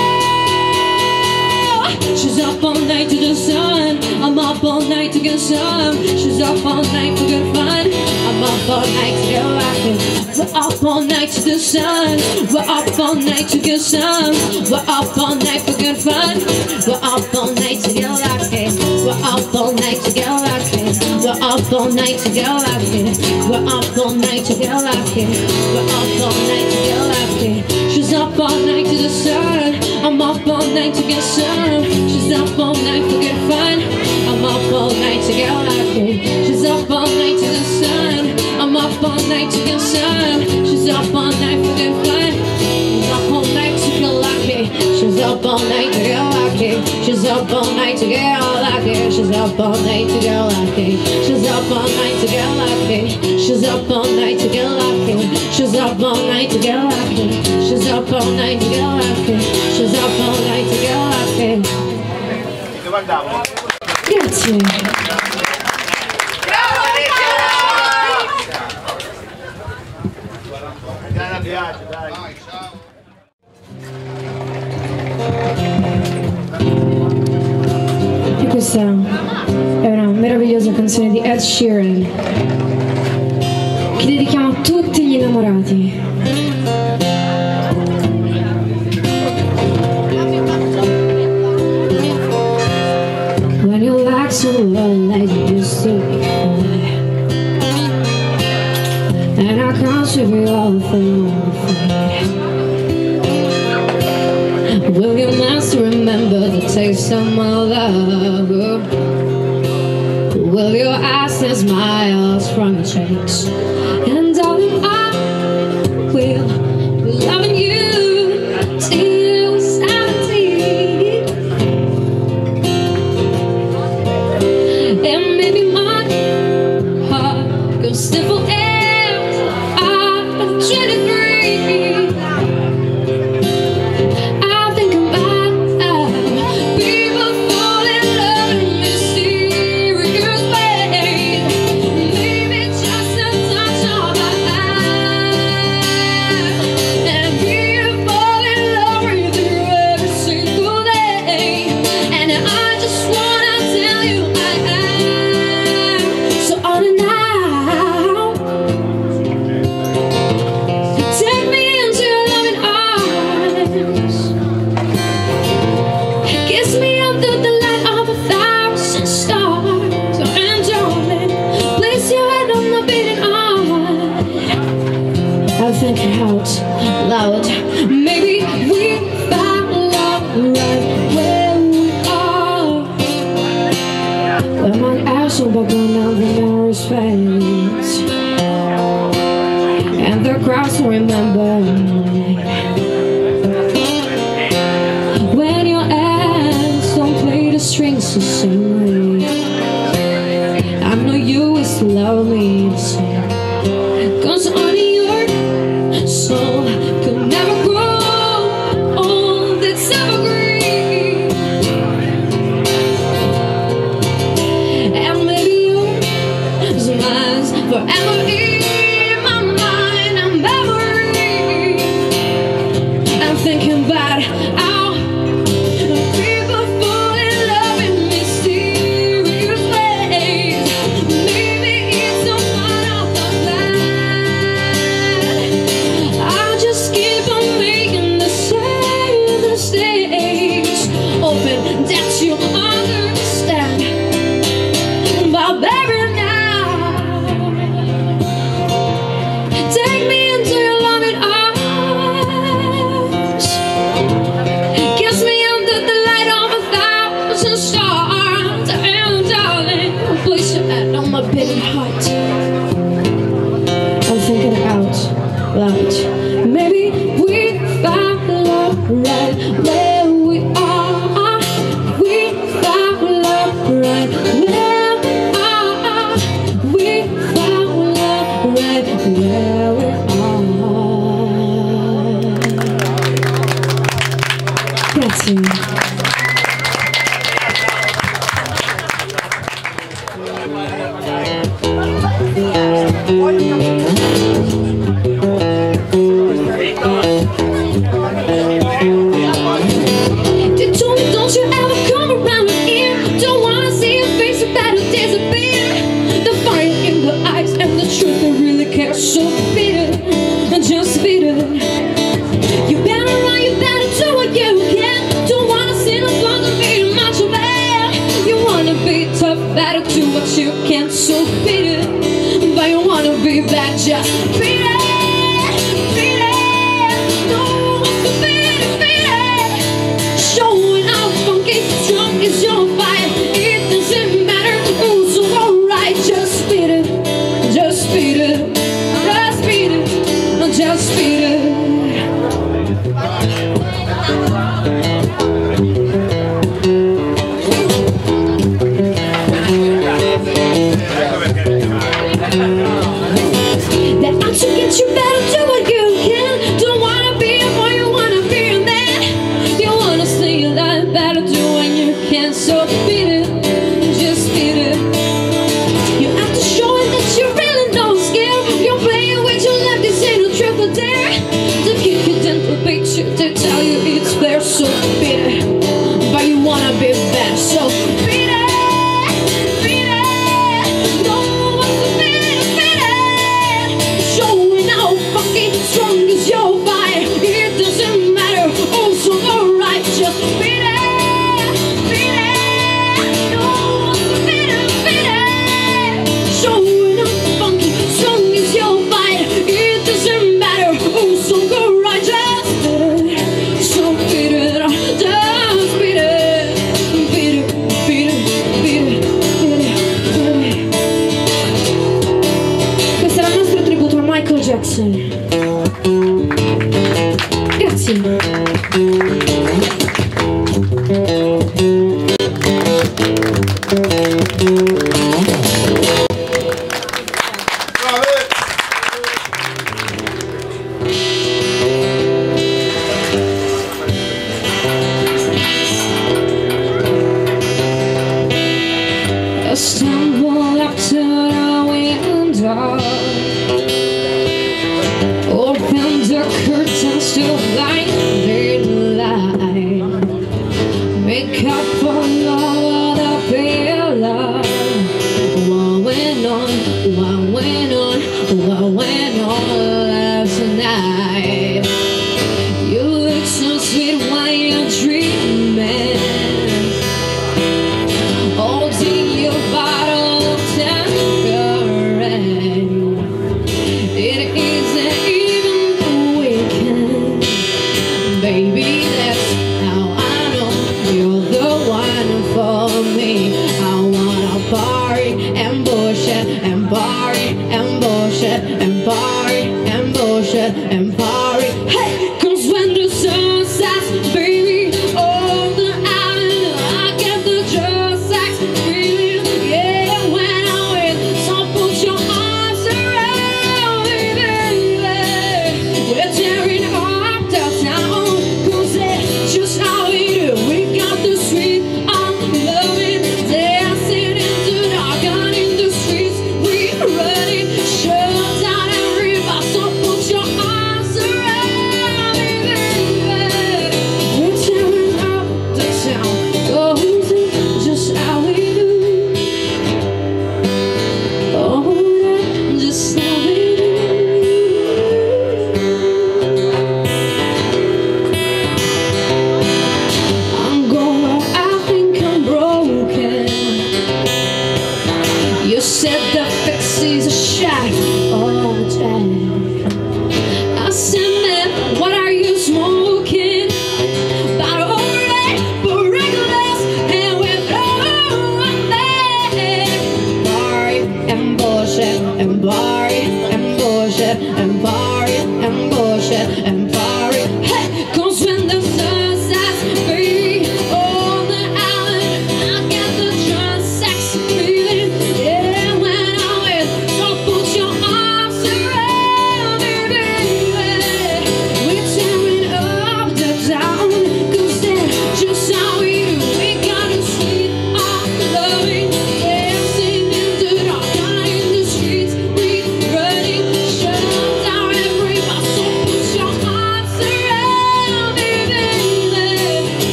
stars. She's up all night to the sun. I'm up all night to get some. She's up all night for good fun. I'm up all night to get lucky. We're up all night to the sun. We're up all night to get some. We're up all night for good fun. We're up all night to get lucky. We're up all night to get lucky. We're up all night to get lucky. We're up all night to get lucky. We're up all night to get lucky. She's up all night to the sun. I'm up all night to get some. She's up all night for good fun. I'm up all night to get lucky. She's up all night to the sun. I'm up all night to get some. She's up all night for good fun. She's up all night to get lucky. She's up all night to get lucky. She's up all night to get lucky. She's up all night to get lucky. She's up all night to get lucky. She's up all night to get lucky. She's up all night to get lucky. She's up all night to get lucky. She's up all night to get lucky. Grazie. E questa è una meravigliosa canzone di Ed Sheeran che dedichiamo a tutti gli innamorati. When you like someone like you used to before, and I can't save you all from will you master remember the taste of my love? Will your eyes and smiles from your cheeks? And darling, I will be loving you till we're 70. And maybe my heart goes stiff as I'm 23. I think about people fall in love in mysterious ways. Maybe just a touch of my eye. And people fall in love with you every single day. And I just wanna tell you I am so on and out. Take me into your loving arms. Kiss me under the light of 1,000 stars. And darling, place your head on my beating heart. I'll think it out loud. Maybe we found love right where we are. When my eyes are bugging out, the memories fade, and the crowds will remember when your hands don't play the strings the same way. I know you used to love me the same, 'cause only your soul could never grow old. It's evergreen. And maybe your smiles forever in my mind and memory. I'm thinking about how people fall in love in mysterious ways. Maybe it's some kind of Don't you ever come around here? Don't wanna see your face, you better disappear. The fire in the eyes and the truth I really care. So beat it, just beat it. You better run, you better do what you can. Don't wanna see the blood of being much of it. You wanna be tough, better do what you can. So beat it, but you wanna be bad, just beat it. Beat it, no one's to beat it, beat it. Showing how funky strong is your fight. It doesn't matter who's alright. Just beat it, just beat it, just beat it, just beat it. That I'm to get you better, do what you can. Don't wanna be a boy, you wanna be a man. You wanna stay alive, better do what you can. So beat it, just beat it. You have to show it that you really know skill. You're playing with your left, this ain't a triple dare. To kick it and to beat you, to tell you it's fair. So beat it, but you wanna be better. So beat it, beat it. No one's to beat it, beat it. Showing how fucking strong is your fight. It doesn't matter who's alright. Just beat it, beat it. No one's to beat it, beat it. Showing how funky strong is your fight. It doesn't matter who's alright. Just beat it, so beat it, just beat it, beat it, beat it, beat it, beat it, beat it. Questo era il nostro tributo a Michael Jackson. Grazie. I stumble up to the window, open the curtains to light daylight. Make up for all the pillow. What went on? What went on? What went on last night? You look so sweet while you're dreaming. Holding your bottle of Tanqueray. It isn't even the weekend. Baby, that's how I know you're the one for me. I wanna party and bullshit and party and bullshit and party and bullshit and party. Hey, 'cause when the sun sets, baby, all the island, I get the just sex feeling. Yeah, when I'm with, so put your arms around me, baby. We're tearing up the town, 'cause it's just how we do. We got the sweet, I'm loving, dancing in the dark and in the streets. We ready, shut down every bar, so put your arms around me, baby. We're tearing up the town, 'cause it's just how we do. Oh, that's just how we do. I'm going, I think I'm broken. You said the fix is a shot. Oh, Jack. I said, man, what are you smoking? But alright, but regulars, and with all I'm there. Party and bullshit and party and bullshit and party and bullshit and party. Hey, 'cause when the sun sets, baby, all the island, I get the just sex feeling. Yeah, when I'm with, so put your arms around me, baby. We're tearing up the town, 'cause that's just how we do. We got a sweet, I'm loving, dancing in the dark, in the streets. We ready,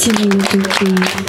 Grazie mille a tutti.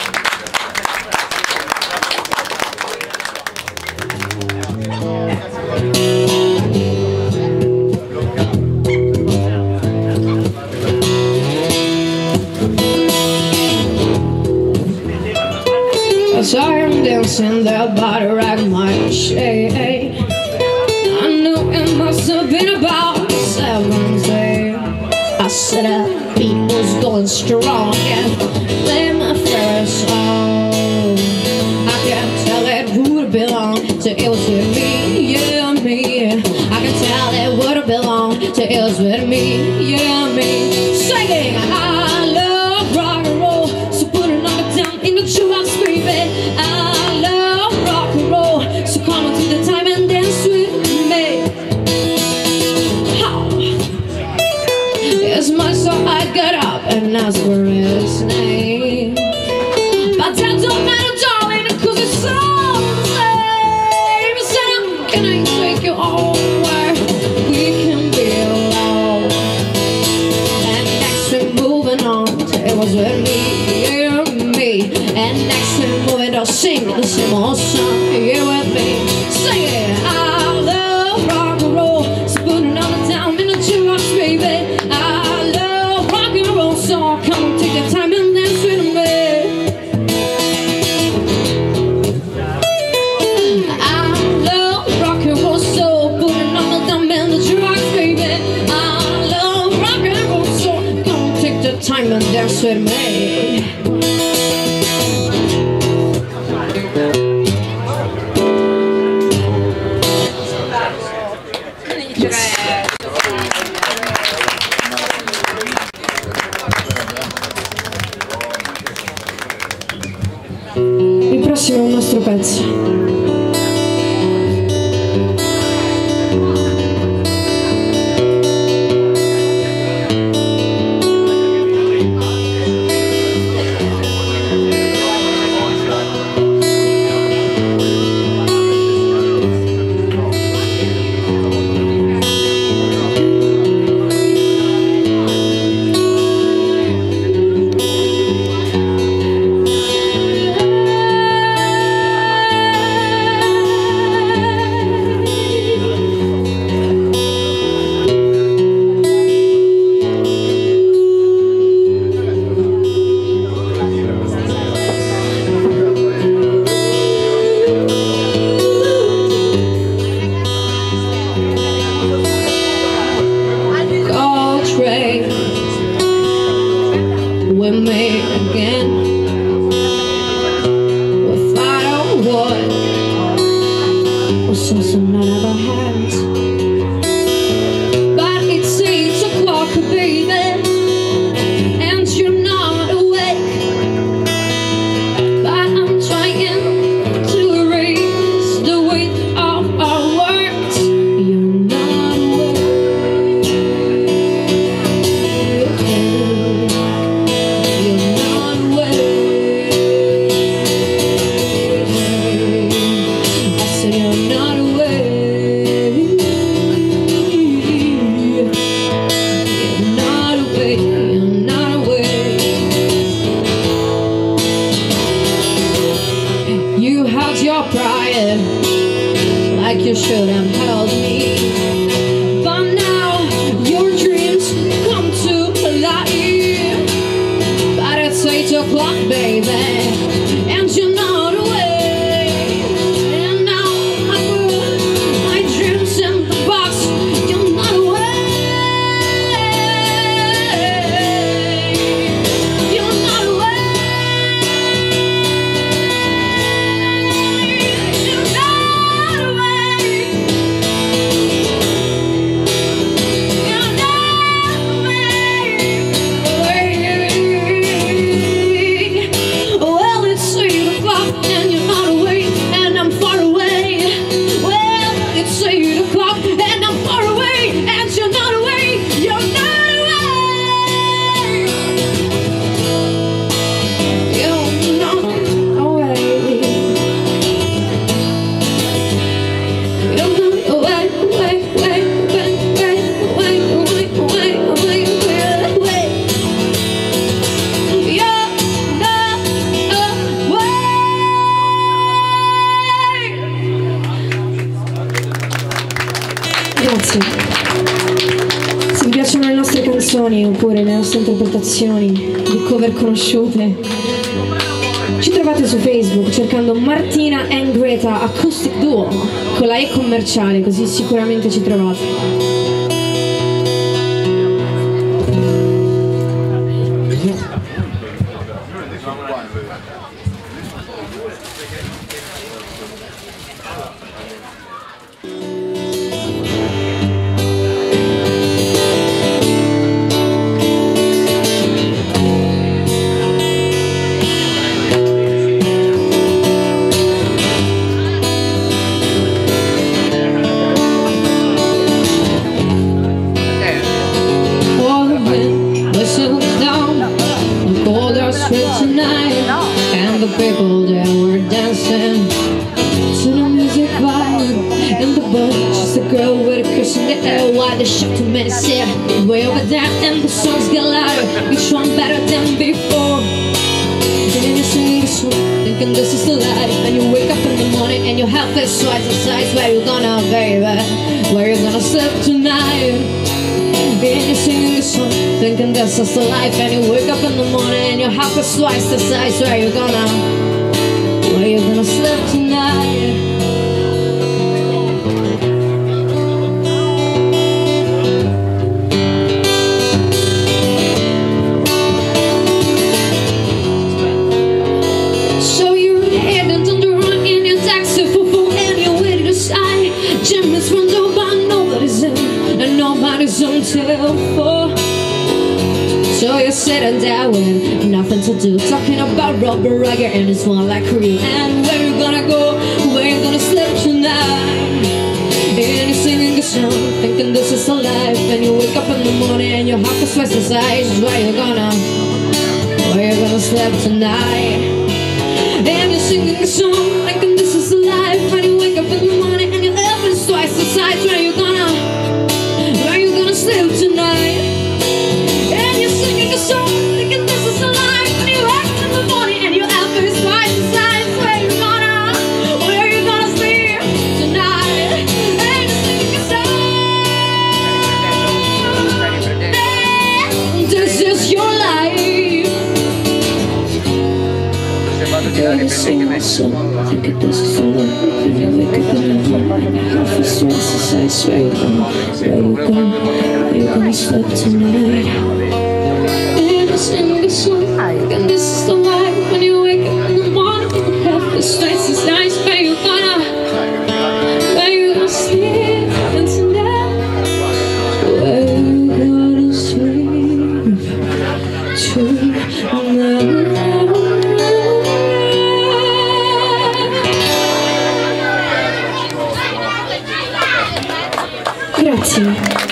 As I am dancing, that body rock my shade. I knew it must have been about 70. I said that beat was going strong and played my favorite song. I can tell it would belong to it was with me, yeah me. I can tell it would have belonged to it was with me, yeah me. Singing, I love rock and roll, so put it on it down in the jukebox, baby. I love rock and roll, so come on to the time and dance with me. How? It's my song, I got up and asked for his name. But that don't matter, darling, cause it's so the same. So can I take you home where we can be alone? And next we're moving on to it was with me, yeah me. And next we're moving on, sing the same old song, yeah with me. Sing it, I love rock and roll, so put it on the down in the jukebox, baby. I love rock and roll, so come on, take the time and dance with me. Time and dance with me. Il prossimo è un nostro pezzo. We meet again. We'll fight on wood. We'll sing some night of our hands. But it's 8 o'clock, baby, and you're not awake. But I'm trying to erase the weight of our words. You're not awake. Your pride, like you should have held me, but now your dreams come to life. But it's 8 o'clock, baby, and you're not awake. And now I put my dreams in the box. You're not awake. You're not awake. Oh, versioni oppure le nostre interpretazioni di cover conosciute, ci trovate su Facebook cercando Martina and Greta Acoustic Duo con la E commerciale, così sicuramente ci trovate. And the people that were dancing to the music vibe in the boat, just a girl with a kiss in the air. Why the ship to many said way over there, and the songs get louder, each one better than before. Then you're singing the song, thinking this is the life, and you wake up in the morning and you have this twice the size. Where you gonna, baby? Where you gonna sleep tonight? And you're singing the song, thinking this is the life, and you wake up in the morning and your house is twice the size. Where you gonna sleep tonight? So you're heading on the run in your taxi, full and you're ready to sign. Jim is from the bar, nobody's in, and nobody's on till 4. So you're sitting there with nothing to do, talking about Robert Rugger and his one like crew. And where you gonna go, where you gonna sleep tonight? And you're singing a song, thinking this is a life, and you wake up in the morning and your heart is twice the size. Where you gonna sleep tonight? And you're singing a song, thinking this is a life, and you wake up in the morning and your heart is twice the size. Where you gonna sleep tonight? And you're singing a song, thinking this is a life, and you wake up in the morning and your heart is twice the size. Where you gonna sleep tonight? And you're singing a song, this is your life. And you're singing a song, thinking this is a life, and you wake up in the morning and your heart is twice the size. Where you gonna sleep tonight? And you're singing a song, thinking this is the life, when you wake up in the morning and your heart is twice the size. Where you gonna sleep tonight? Where you gonna sleep tonight? Grazie.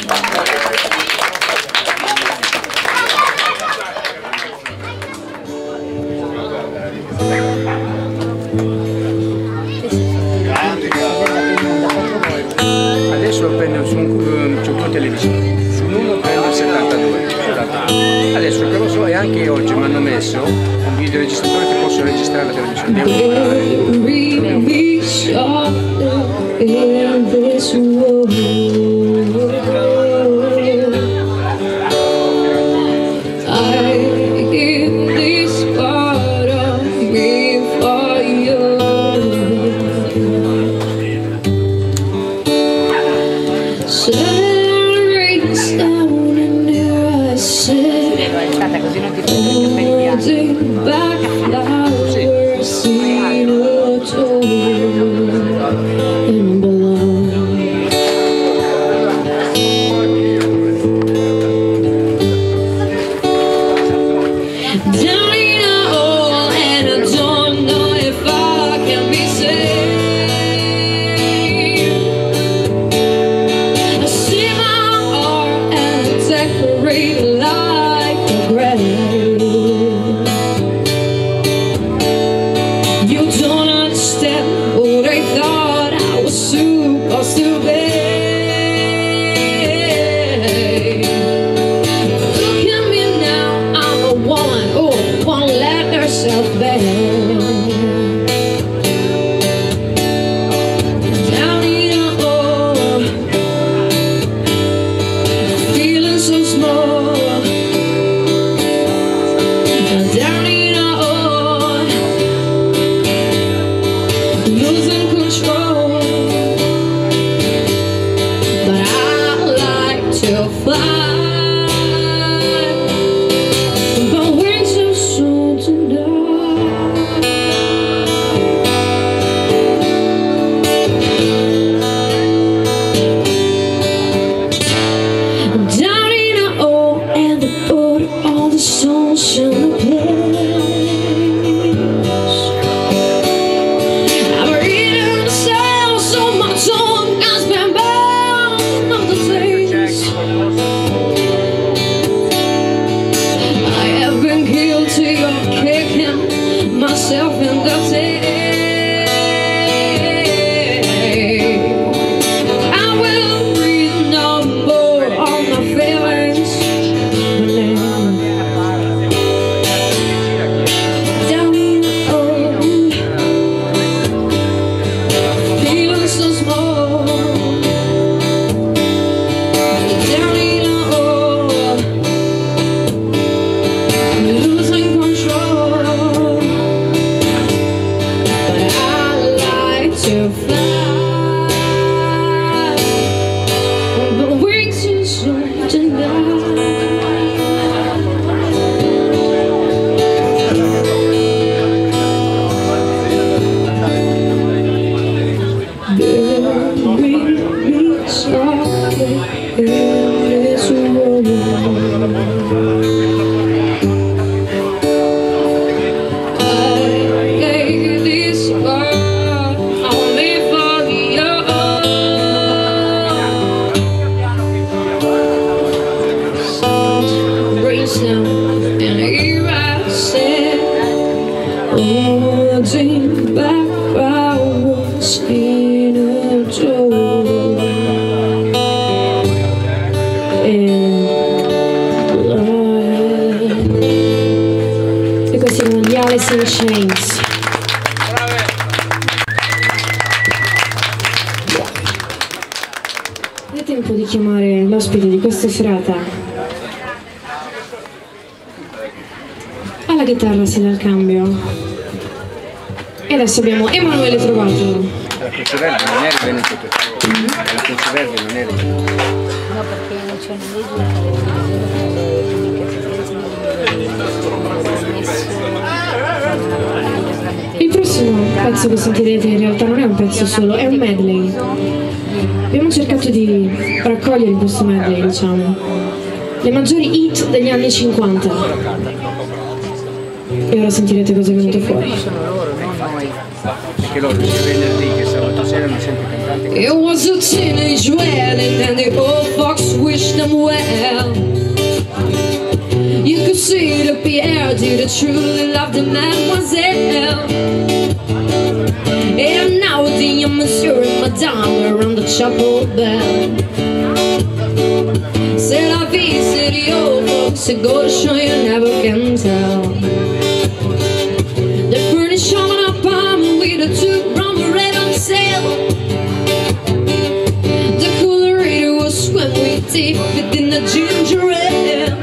Adesso prendo su un televisione, su uno prendo il 72. Adesso che lo so, e anche oggi mi hanno messo un videoregistratore che posso registrare la televisione. the songs in the place. I've written the sounds on my tongue, I've been bound of the days. I have been guilty of kicking myself in the tail. And here I said, oh, dream back I was in a door e questi erano gli Alice in Chains. È tempo di chiamare l'ospite di questa serata. Alla chitarra si dà il cambio. E adesso abbiamo Emanuele Trovato. La Croce Verde non eri venuto tu. La Croce Verde non eri venuto. No, perché non c'è una legge. Il prossimo pezzo che sentirete in realtà non è un pezzo solo, è un medley. Abbiamo cercato di raccogliere in questo medley, diciamo, le maggiori hit degli anni 50. E ora sentirete cosa è venuto fuori. Perché loro sia venerdì che sabato sera hanno sempre cantato. It was a teenage wedding and the old folks wished them well. You could see that Pierre did truly love the mademoiselle. And now the monsieur and madame around the chapel bell. C'est la vie, c'est the old folks, it goes to show you never can tell. The furniture on a palm with a two-brown red on sale. The coolerator was swim with tea within the ginger ale.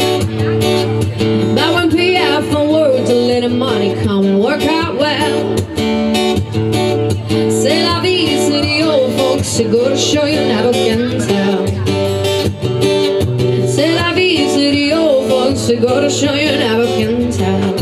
But when P.F. found word to let the money come and work out well. C'est la vie, c'est the old folks, it goes to show you never can tell. C'est la vie, c'est the old folks, it goes to show you never can tell.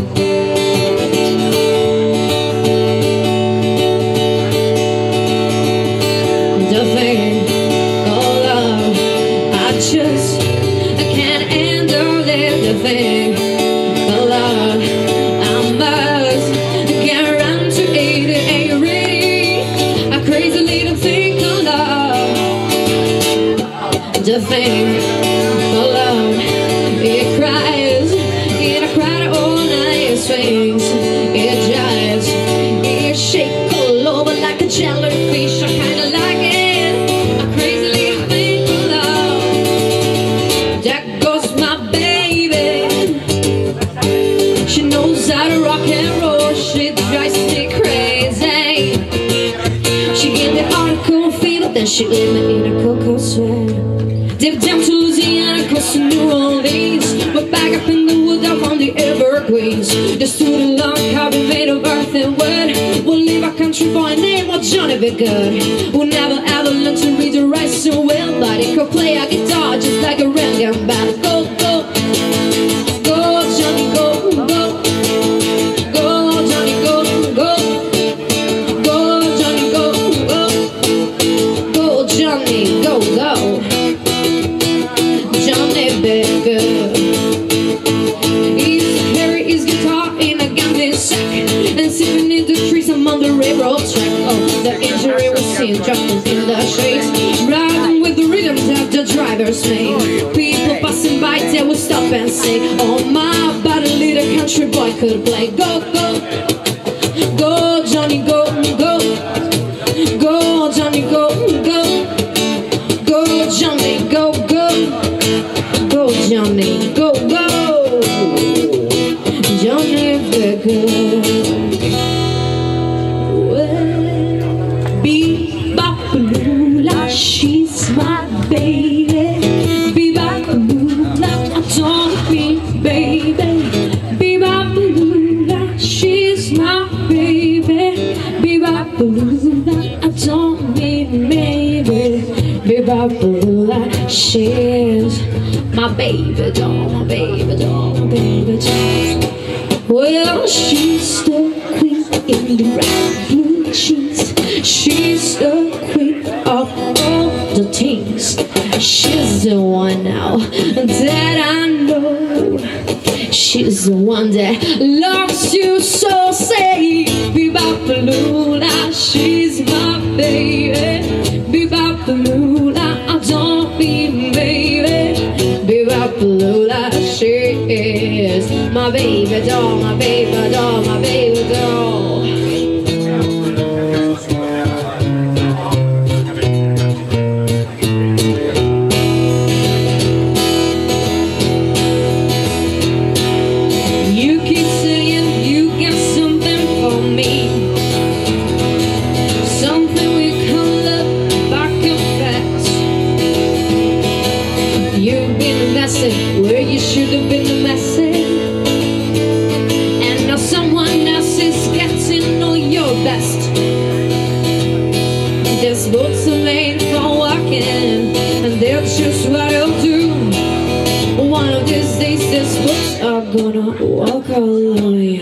The thing for love, it cries, it cried all night, it swings, it jives, it shakes all over like a jellyfish. I kinda like it, a crazy little thing for love. There goes my baby, she knows how to rock and roll, she drives me crazy. She gave me article fever, then she leave me in a cocoa sweat. Dipped down to Louisiana, close to New Orleans. But back up in the woods out on the Everglades. There stood a log cabin made of earth and wood. We'll leave a country boy named Johnny B. Good, who never ever learned to read or write so well, but he could play a guitar just like a reggae band. Go, go, go, Johnny, go, go. Go, Johnny, go, go. Go, Johnny, go, go. Go, Johnny, go, go. Johnny B. Good. up and say, oh my, but a little country boy could play. Go, go, go, Johnny, go, go, go, Johnny, go, go, go, Johnny, go, go, go, Johnny, go, go, Johnny, go. Bebop-a-lula, she's my baby. Bebop-a-lula, I don't mean baby. Bebop-a-lula, she's my baby. Bebop-a-lula, I don't mean maybe. Bebop-a-lula, she's my baby doll, my baby doll, my baby doll. Well, she's the queen in the red blue jeans. She's the queen of all the things. She's the one now that I know. She's the one that loves you so. Say, Bebop-a-lula, she's my baby. Bebop-a-lula, I don't mean baby. Bebop-a-lula, she is my baby doll, my baby doll, my baby doll. You keep saying you got something for me, something we call love back and fast. You've been a message where you should have been a message, and now someone else is getting all your best. These boots are made for walking, and they'll choose what they'll do. One of these days these boots are gonna walk all over you.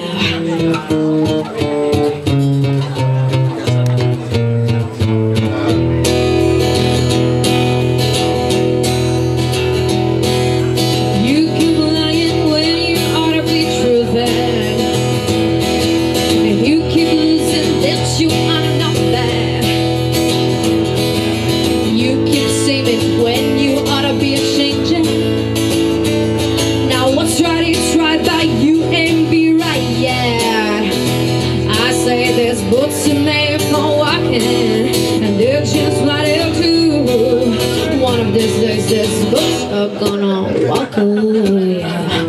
Boots are made for walking, and they're just what they'll do. One of these days, these boots are gonna walk away.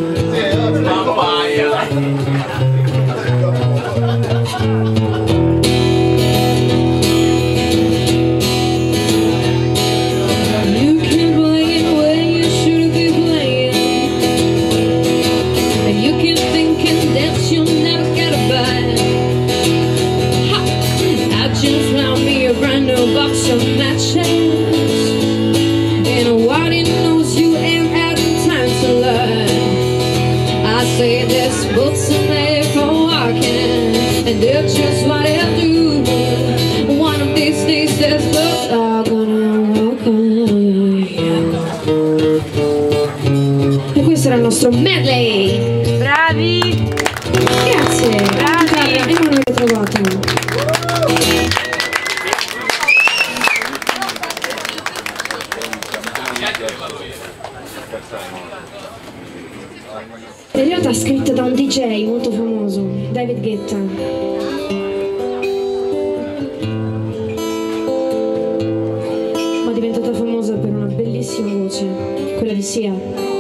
You can play it when you should be playing, and you keep thinking that you'll never get a bite. Just found me a brand new box of matches, and what it knows you ain't had time to learn. I say this books are made for walking, and they're just what they'll do. One of these days these books are gonna walk on. E questo era il nostro medley. Bravi! Grazie! Bravi! E non l'avete trovato. In realtà è scritta da un DJ molto famoso, David Guetta. Ma è diventata famosa per una bellissima voce, quella di Sia.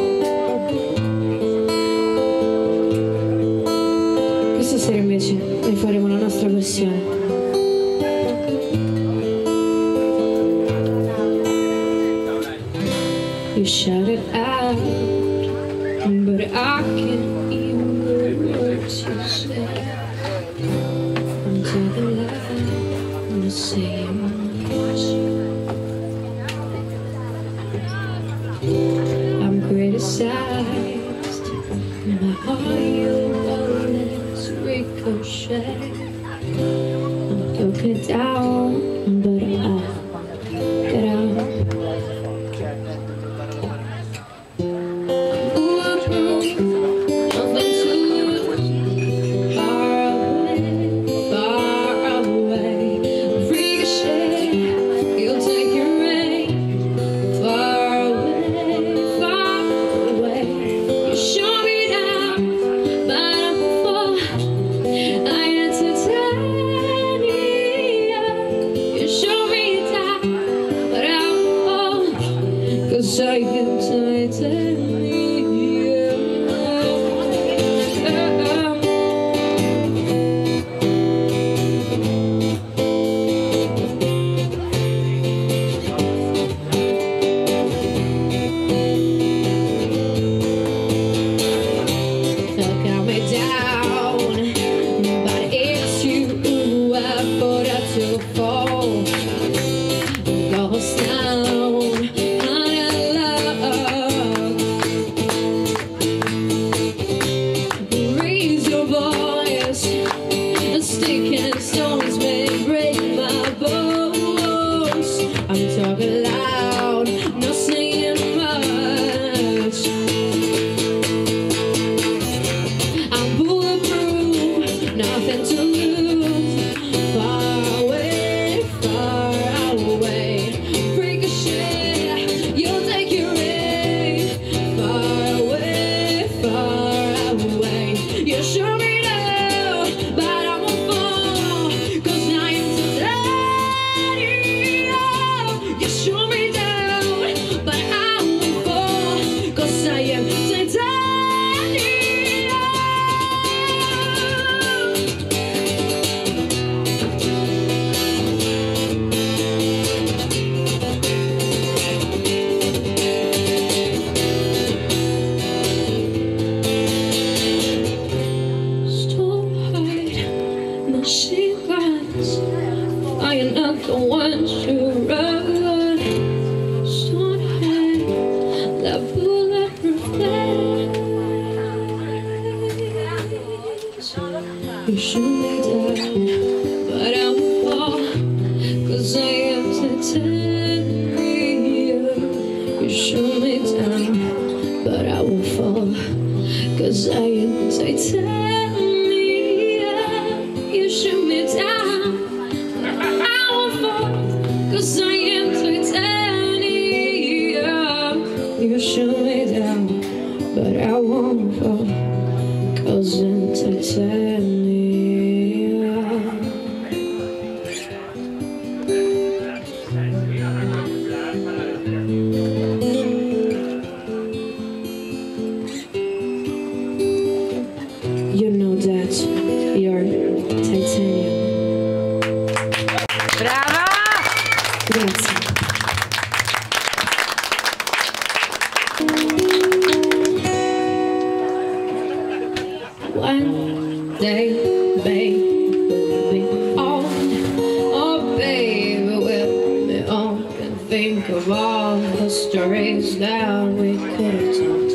Questa sera invece noi faremo la nostra versione. You shout it out, but I can't even hear words you say. Until the light, the same much. I'm criticized, my heart always ricochet. I'm looking down, but I get out. breaking stones may break my bones. I'm talking loud, not saying much. I'm bulletproof, nothing to lose. Far away, far away. Ricochet, you'll take your aim. Far away, far away. You shoot me down, but I won't fall, 'cause I am titanium. You shoot me down, but I won't fall, 'cause I am titanium. Machine guns, I am not the one to run. Stone head, that bullet reflects. You shoot me down, but I won't fall, 'cause I am titanium. You shoot me down, but I won't fall, 'cause I am titanium. You shoot me down, I won't fall, 'cause I am titanium. You shoot me down, but I won't fall, 'cause I'm titanium. You know that you're titanium. Brava! Grazie. One day, baby, we'll be on. Oh, baby, we'll be on. And think of all the stories that we could have told.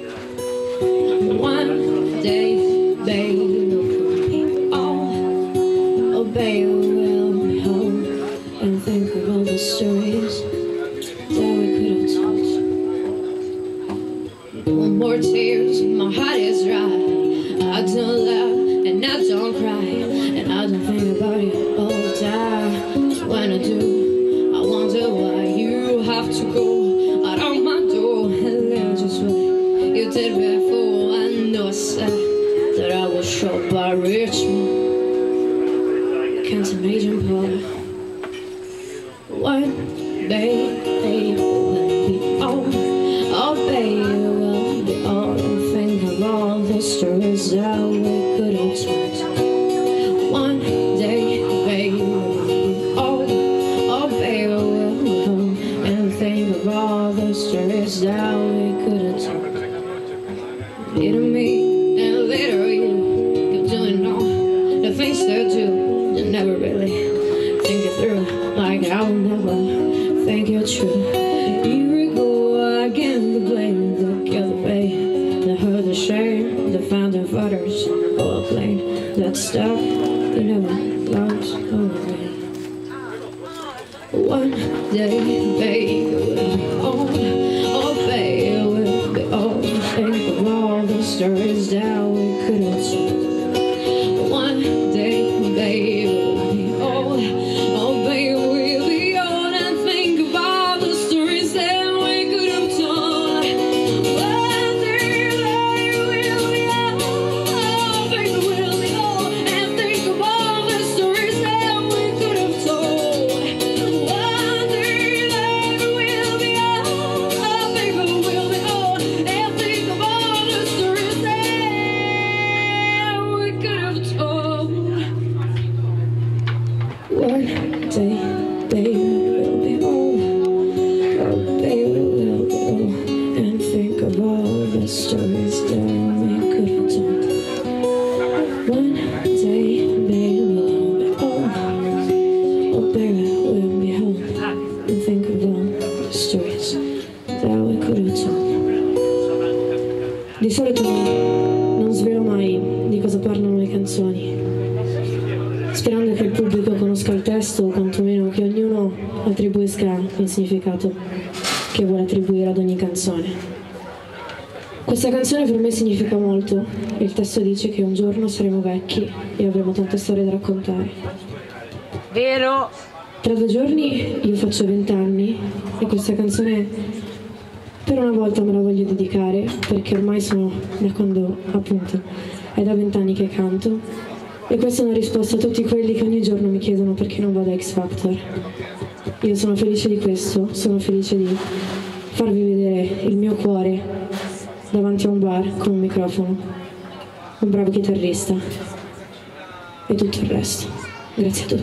One day, baby, we'll be on. Oh, baby, we'll be home. And think of all the stories that we could have told. One more tears, my heart is dry. I don't laugh and I don't cry, and I don't think about you all the time. When I do, I wonder why you have to go out of my door and live just what you did before. I know I said that I was shot by Richmond. Can't imagine Paul. One day, baby, we'll be on. Oh, baby, we'll be on. Think of all the stories that we could have told. One day, baby, we'll be on. Oh, baby, we'll be home. And think of all the stories that we could have told. Later me and later you keep doing all the things they do. You never really think it through, like I will never think you're true. You recall again the blame, the guilt, the pain, the hurt, the shame, the founding fathers, all blame. That stuff you never lost away. One day, baby, we'll be on. Oh, baby, we'll be on. Think of all the stories that we could have told. One day, baby, we'll be on. Oh, baby, we'll be on. And think of all the stories that we could have told. One day, baby, we'll be on. Oh, baby, we'll be on. And think of all the stories that we could have told. One day, baby, we'll be on. Oh, baby, we'll be on. And think of all the stories that we could have told. One day, baby, we'll be home. Oh, baby, we'll be home. And think of all the stories that we could have told. One day, baby, we'll be home. Oh, baby, we'll be home. And think of all the stories that we could have told. Di solito non svelo mai di cosa parlano le canzoni. significato che vuole attribuire ad ogni canzone. Questa canzone per me significa molto. Il testo dice che un giorno saremo vecchi e avremo tante storie da raccontare. Vero? Tra 2 giorni io faccio 20 anni e questa canzone per una volta me la voglio dedicare, perché ormai sono da quando, appunto, è da 20 anni che canto, e questa è una risposta a tutti quelli che ogni giorno mi chiedono perché non vado a X Factor. Io sono felice di questo, sono felice di farvi vedere il mio cuore davanti a un bar con un microfono, un bravo chitarrista e tutto il resto. Grazie a tutti.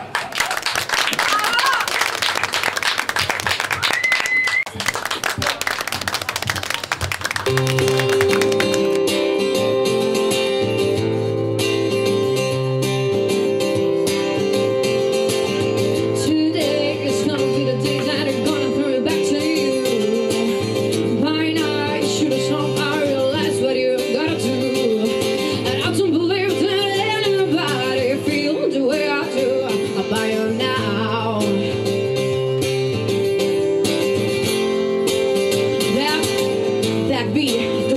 Today is gonna be the day that I'm gonna throw it back to you. By now you should have somehow realized what you gotta do. And I don't believe that anybody feels the way I do about you now. That beat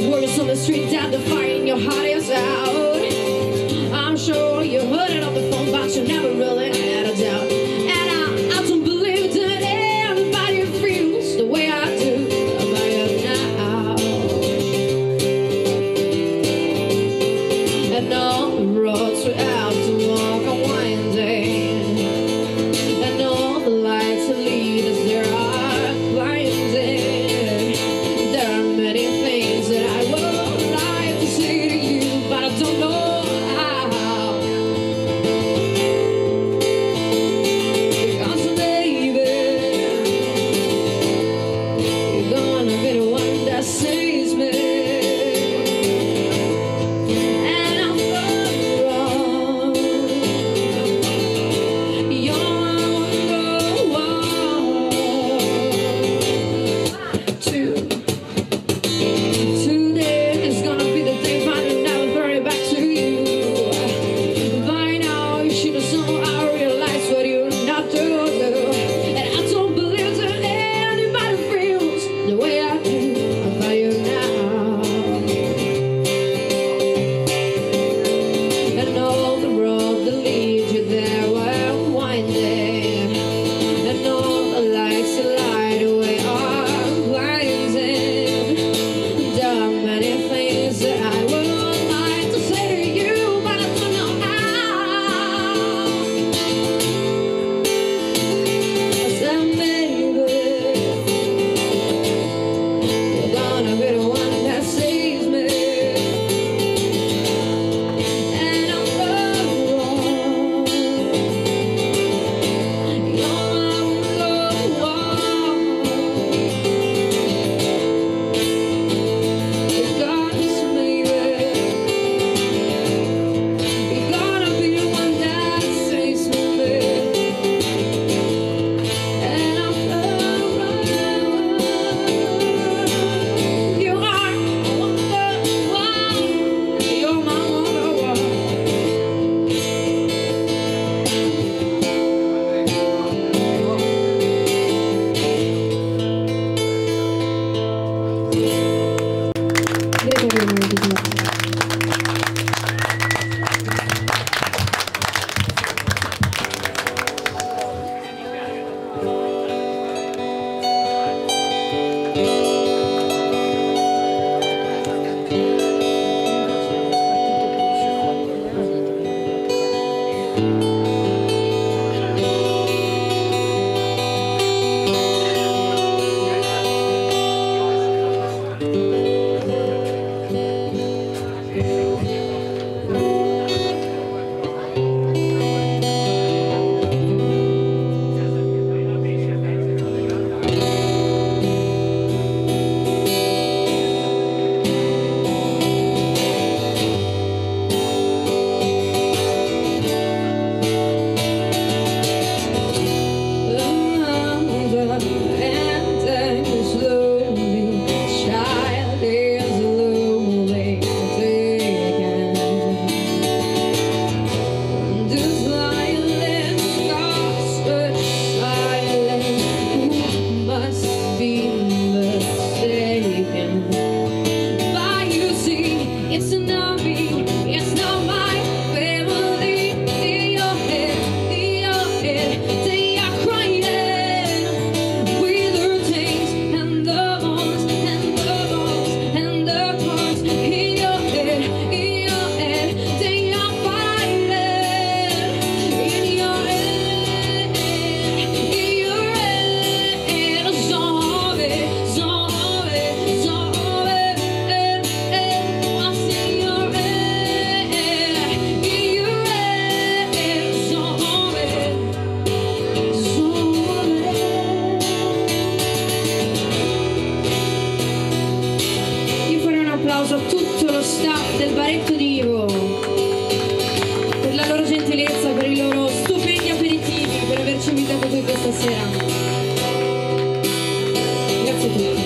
not me, it's not my family. In your head, they are crying with their things and the bones and the bones and the thorns. In your head, they are fighting. In your head, zombie, zombie, zombie. What's in your head? Zombie, zombie. Io farei un applauso a tutto lo staff del Baretto d'Ivo per la loro gentilezza, per i loro stupendi aperitivi, per averci invitato qui questa sera. Grazie a tutti.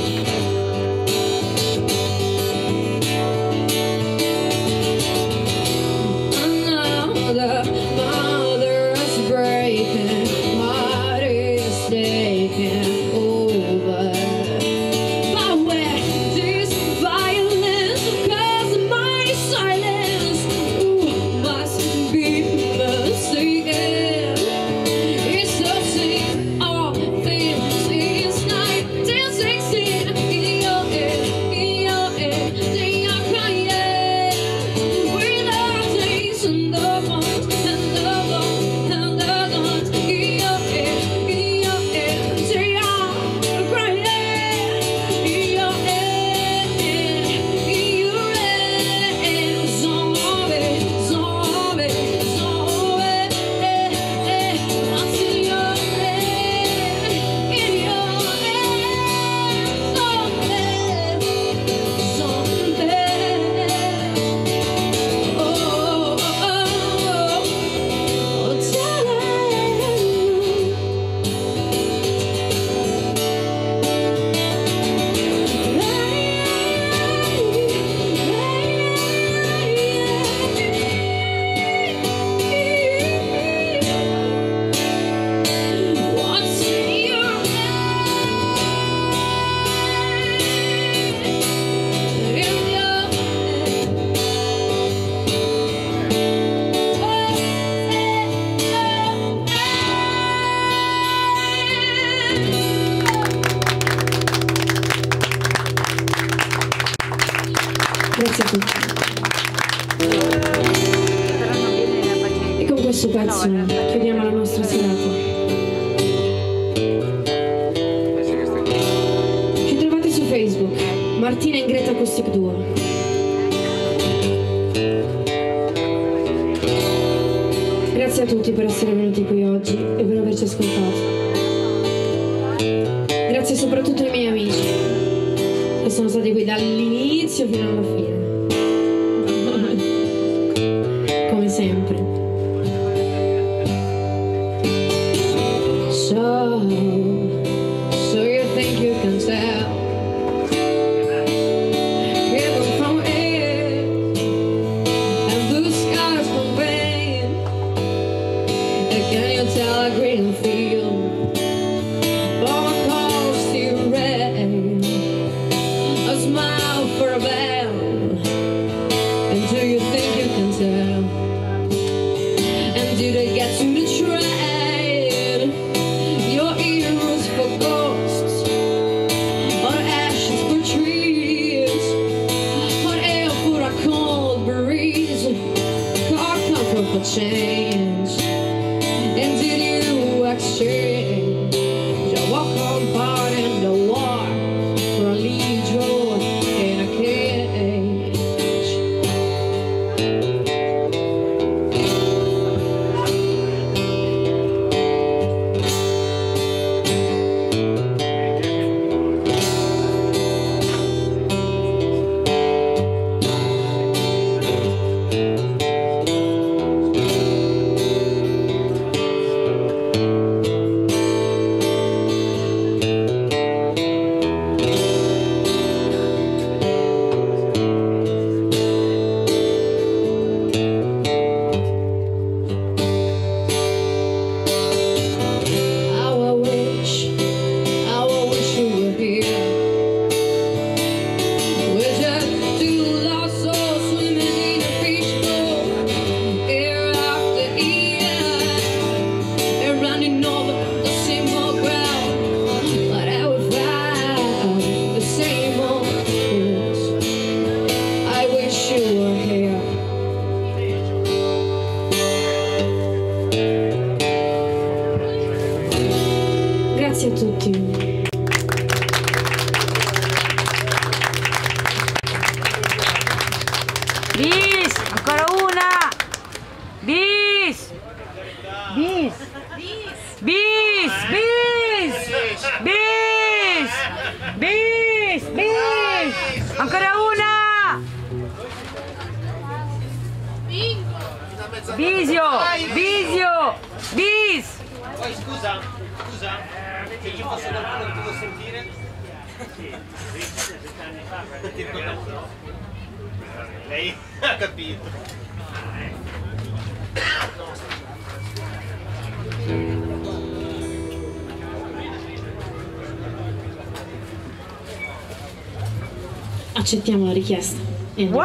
Another mother's breaking, heart is taking over. But where this violence, 'cause my silence must be mistaken. It's the same all things since 1916. In your head, they are crying with their things and the bones and the bones and the guns. In your head, they are crying. In your head, zombie, zombie, zombie. What's in your head? In your head, zombie, zombie. Oh, what's in your Grazie a tutti. E con questo pezzo chiudiamo la nostra serata. Ci trovate su Facebook, Martina e Greta Acoustic Duo. Grazie a tutti per essere venuti qui oggi e per averci ascoltato. Grazie soprattutto ai miei amici che sono stati qui dall'inizio fino alla fine. Come sempre. So you think you can tell? Heaven from air and blue skies from rain. And can you tell a green field from a coasty rain? A smile for a bell. And do you think you can tell? And do they get to the train? Your ears for ghosts, or ashes for trees, or air for a cold breeze, car comfort for change. And did you exchange your walk-on part in the war for a legion in a cage? Ancora una! Bis! Bis! Bis! Bis! Bis! Bis! Bis! Ancora una! Bisio! Bisio! Bis! Poi scusa, se ci fosse qualcuno che ti vuoi sentire? Ti ricordo? Lei ha capito. Accettiamo la richiesta. Wow!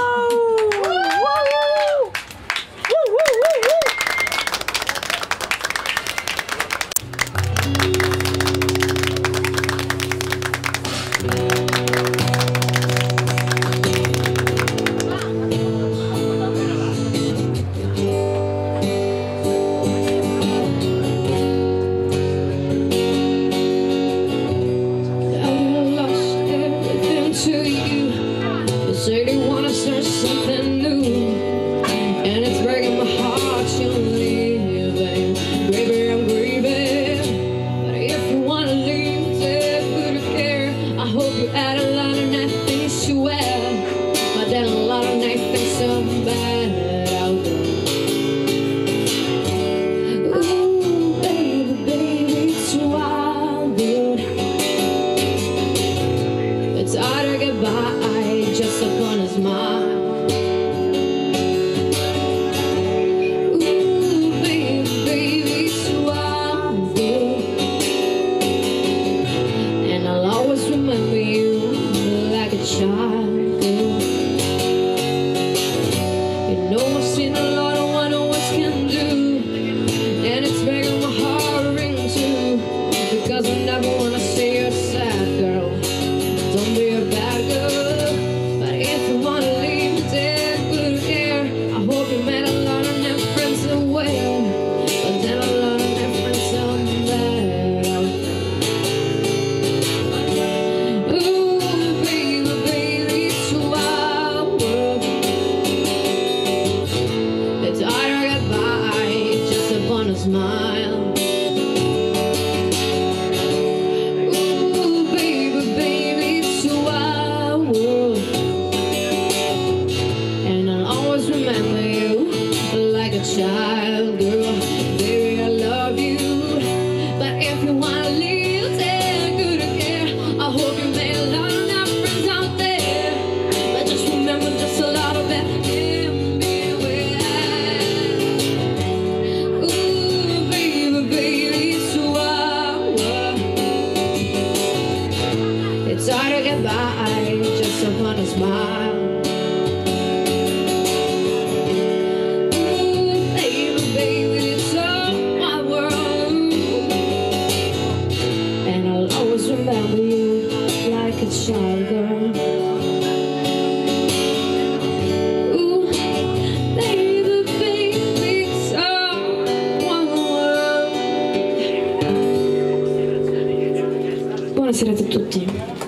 Say they wanna start something new, and it's breaking my heart you're leaving. Baby, I'm grieving, but if you wanna leave, take good care. I hope you add a lot of nice things to wear, but then a lot of nice things so bad out there. Ooh, baby, it's wild, dude. It's hard to get by just upon a smile. Ooh, baby, it's wild, and I'll always remember you like a child. You know I've seen a lot of what no one can do, and it's making my heart ring too, because I never wanna see you sad, girl. Don't be a bad girl. If you wanna leave, take good care. I hope you met a lot of new friends away, but then a lot of new friends come back. Ooh, baby, it's a wild world. It's hard to get by just upon a smile. Ooh, baby, it's a wild world. Remember you like a child, girl. Baby, I love you, but if you wanna leave, take good care. I hope you made a lot of new friends out there, but just remember just a lot of that can be with. Ooh, baby, it's a wild world. It's hard to get by just upon a smile. Remember you like a child, girl. Ooh, baby, it's all one world. Buonasera a tutti.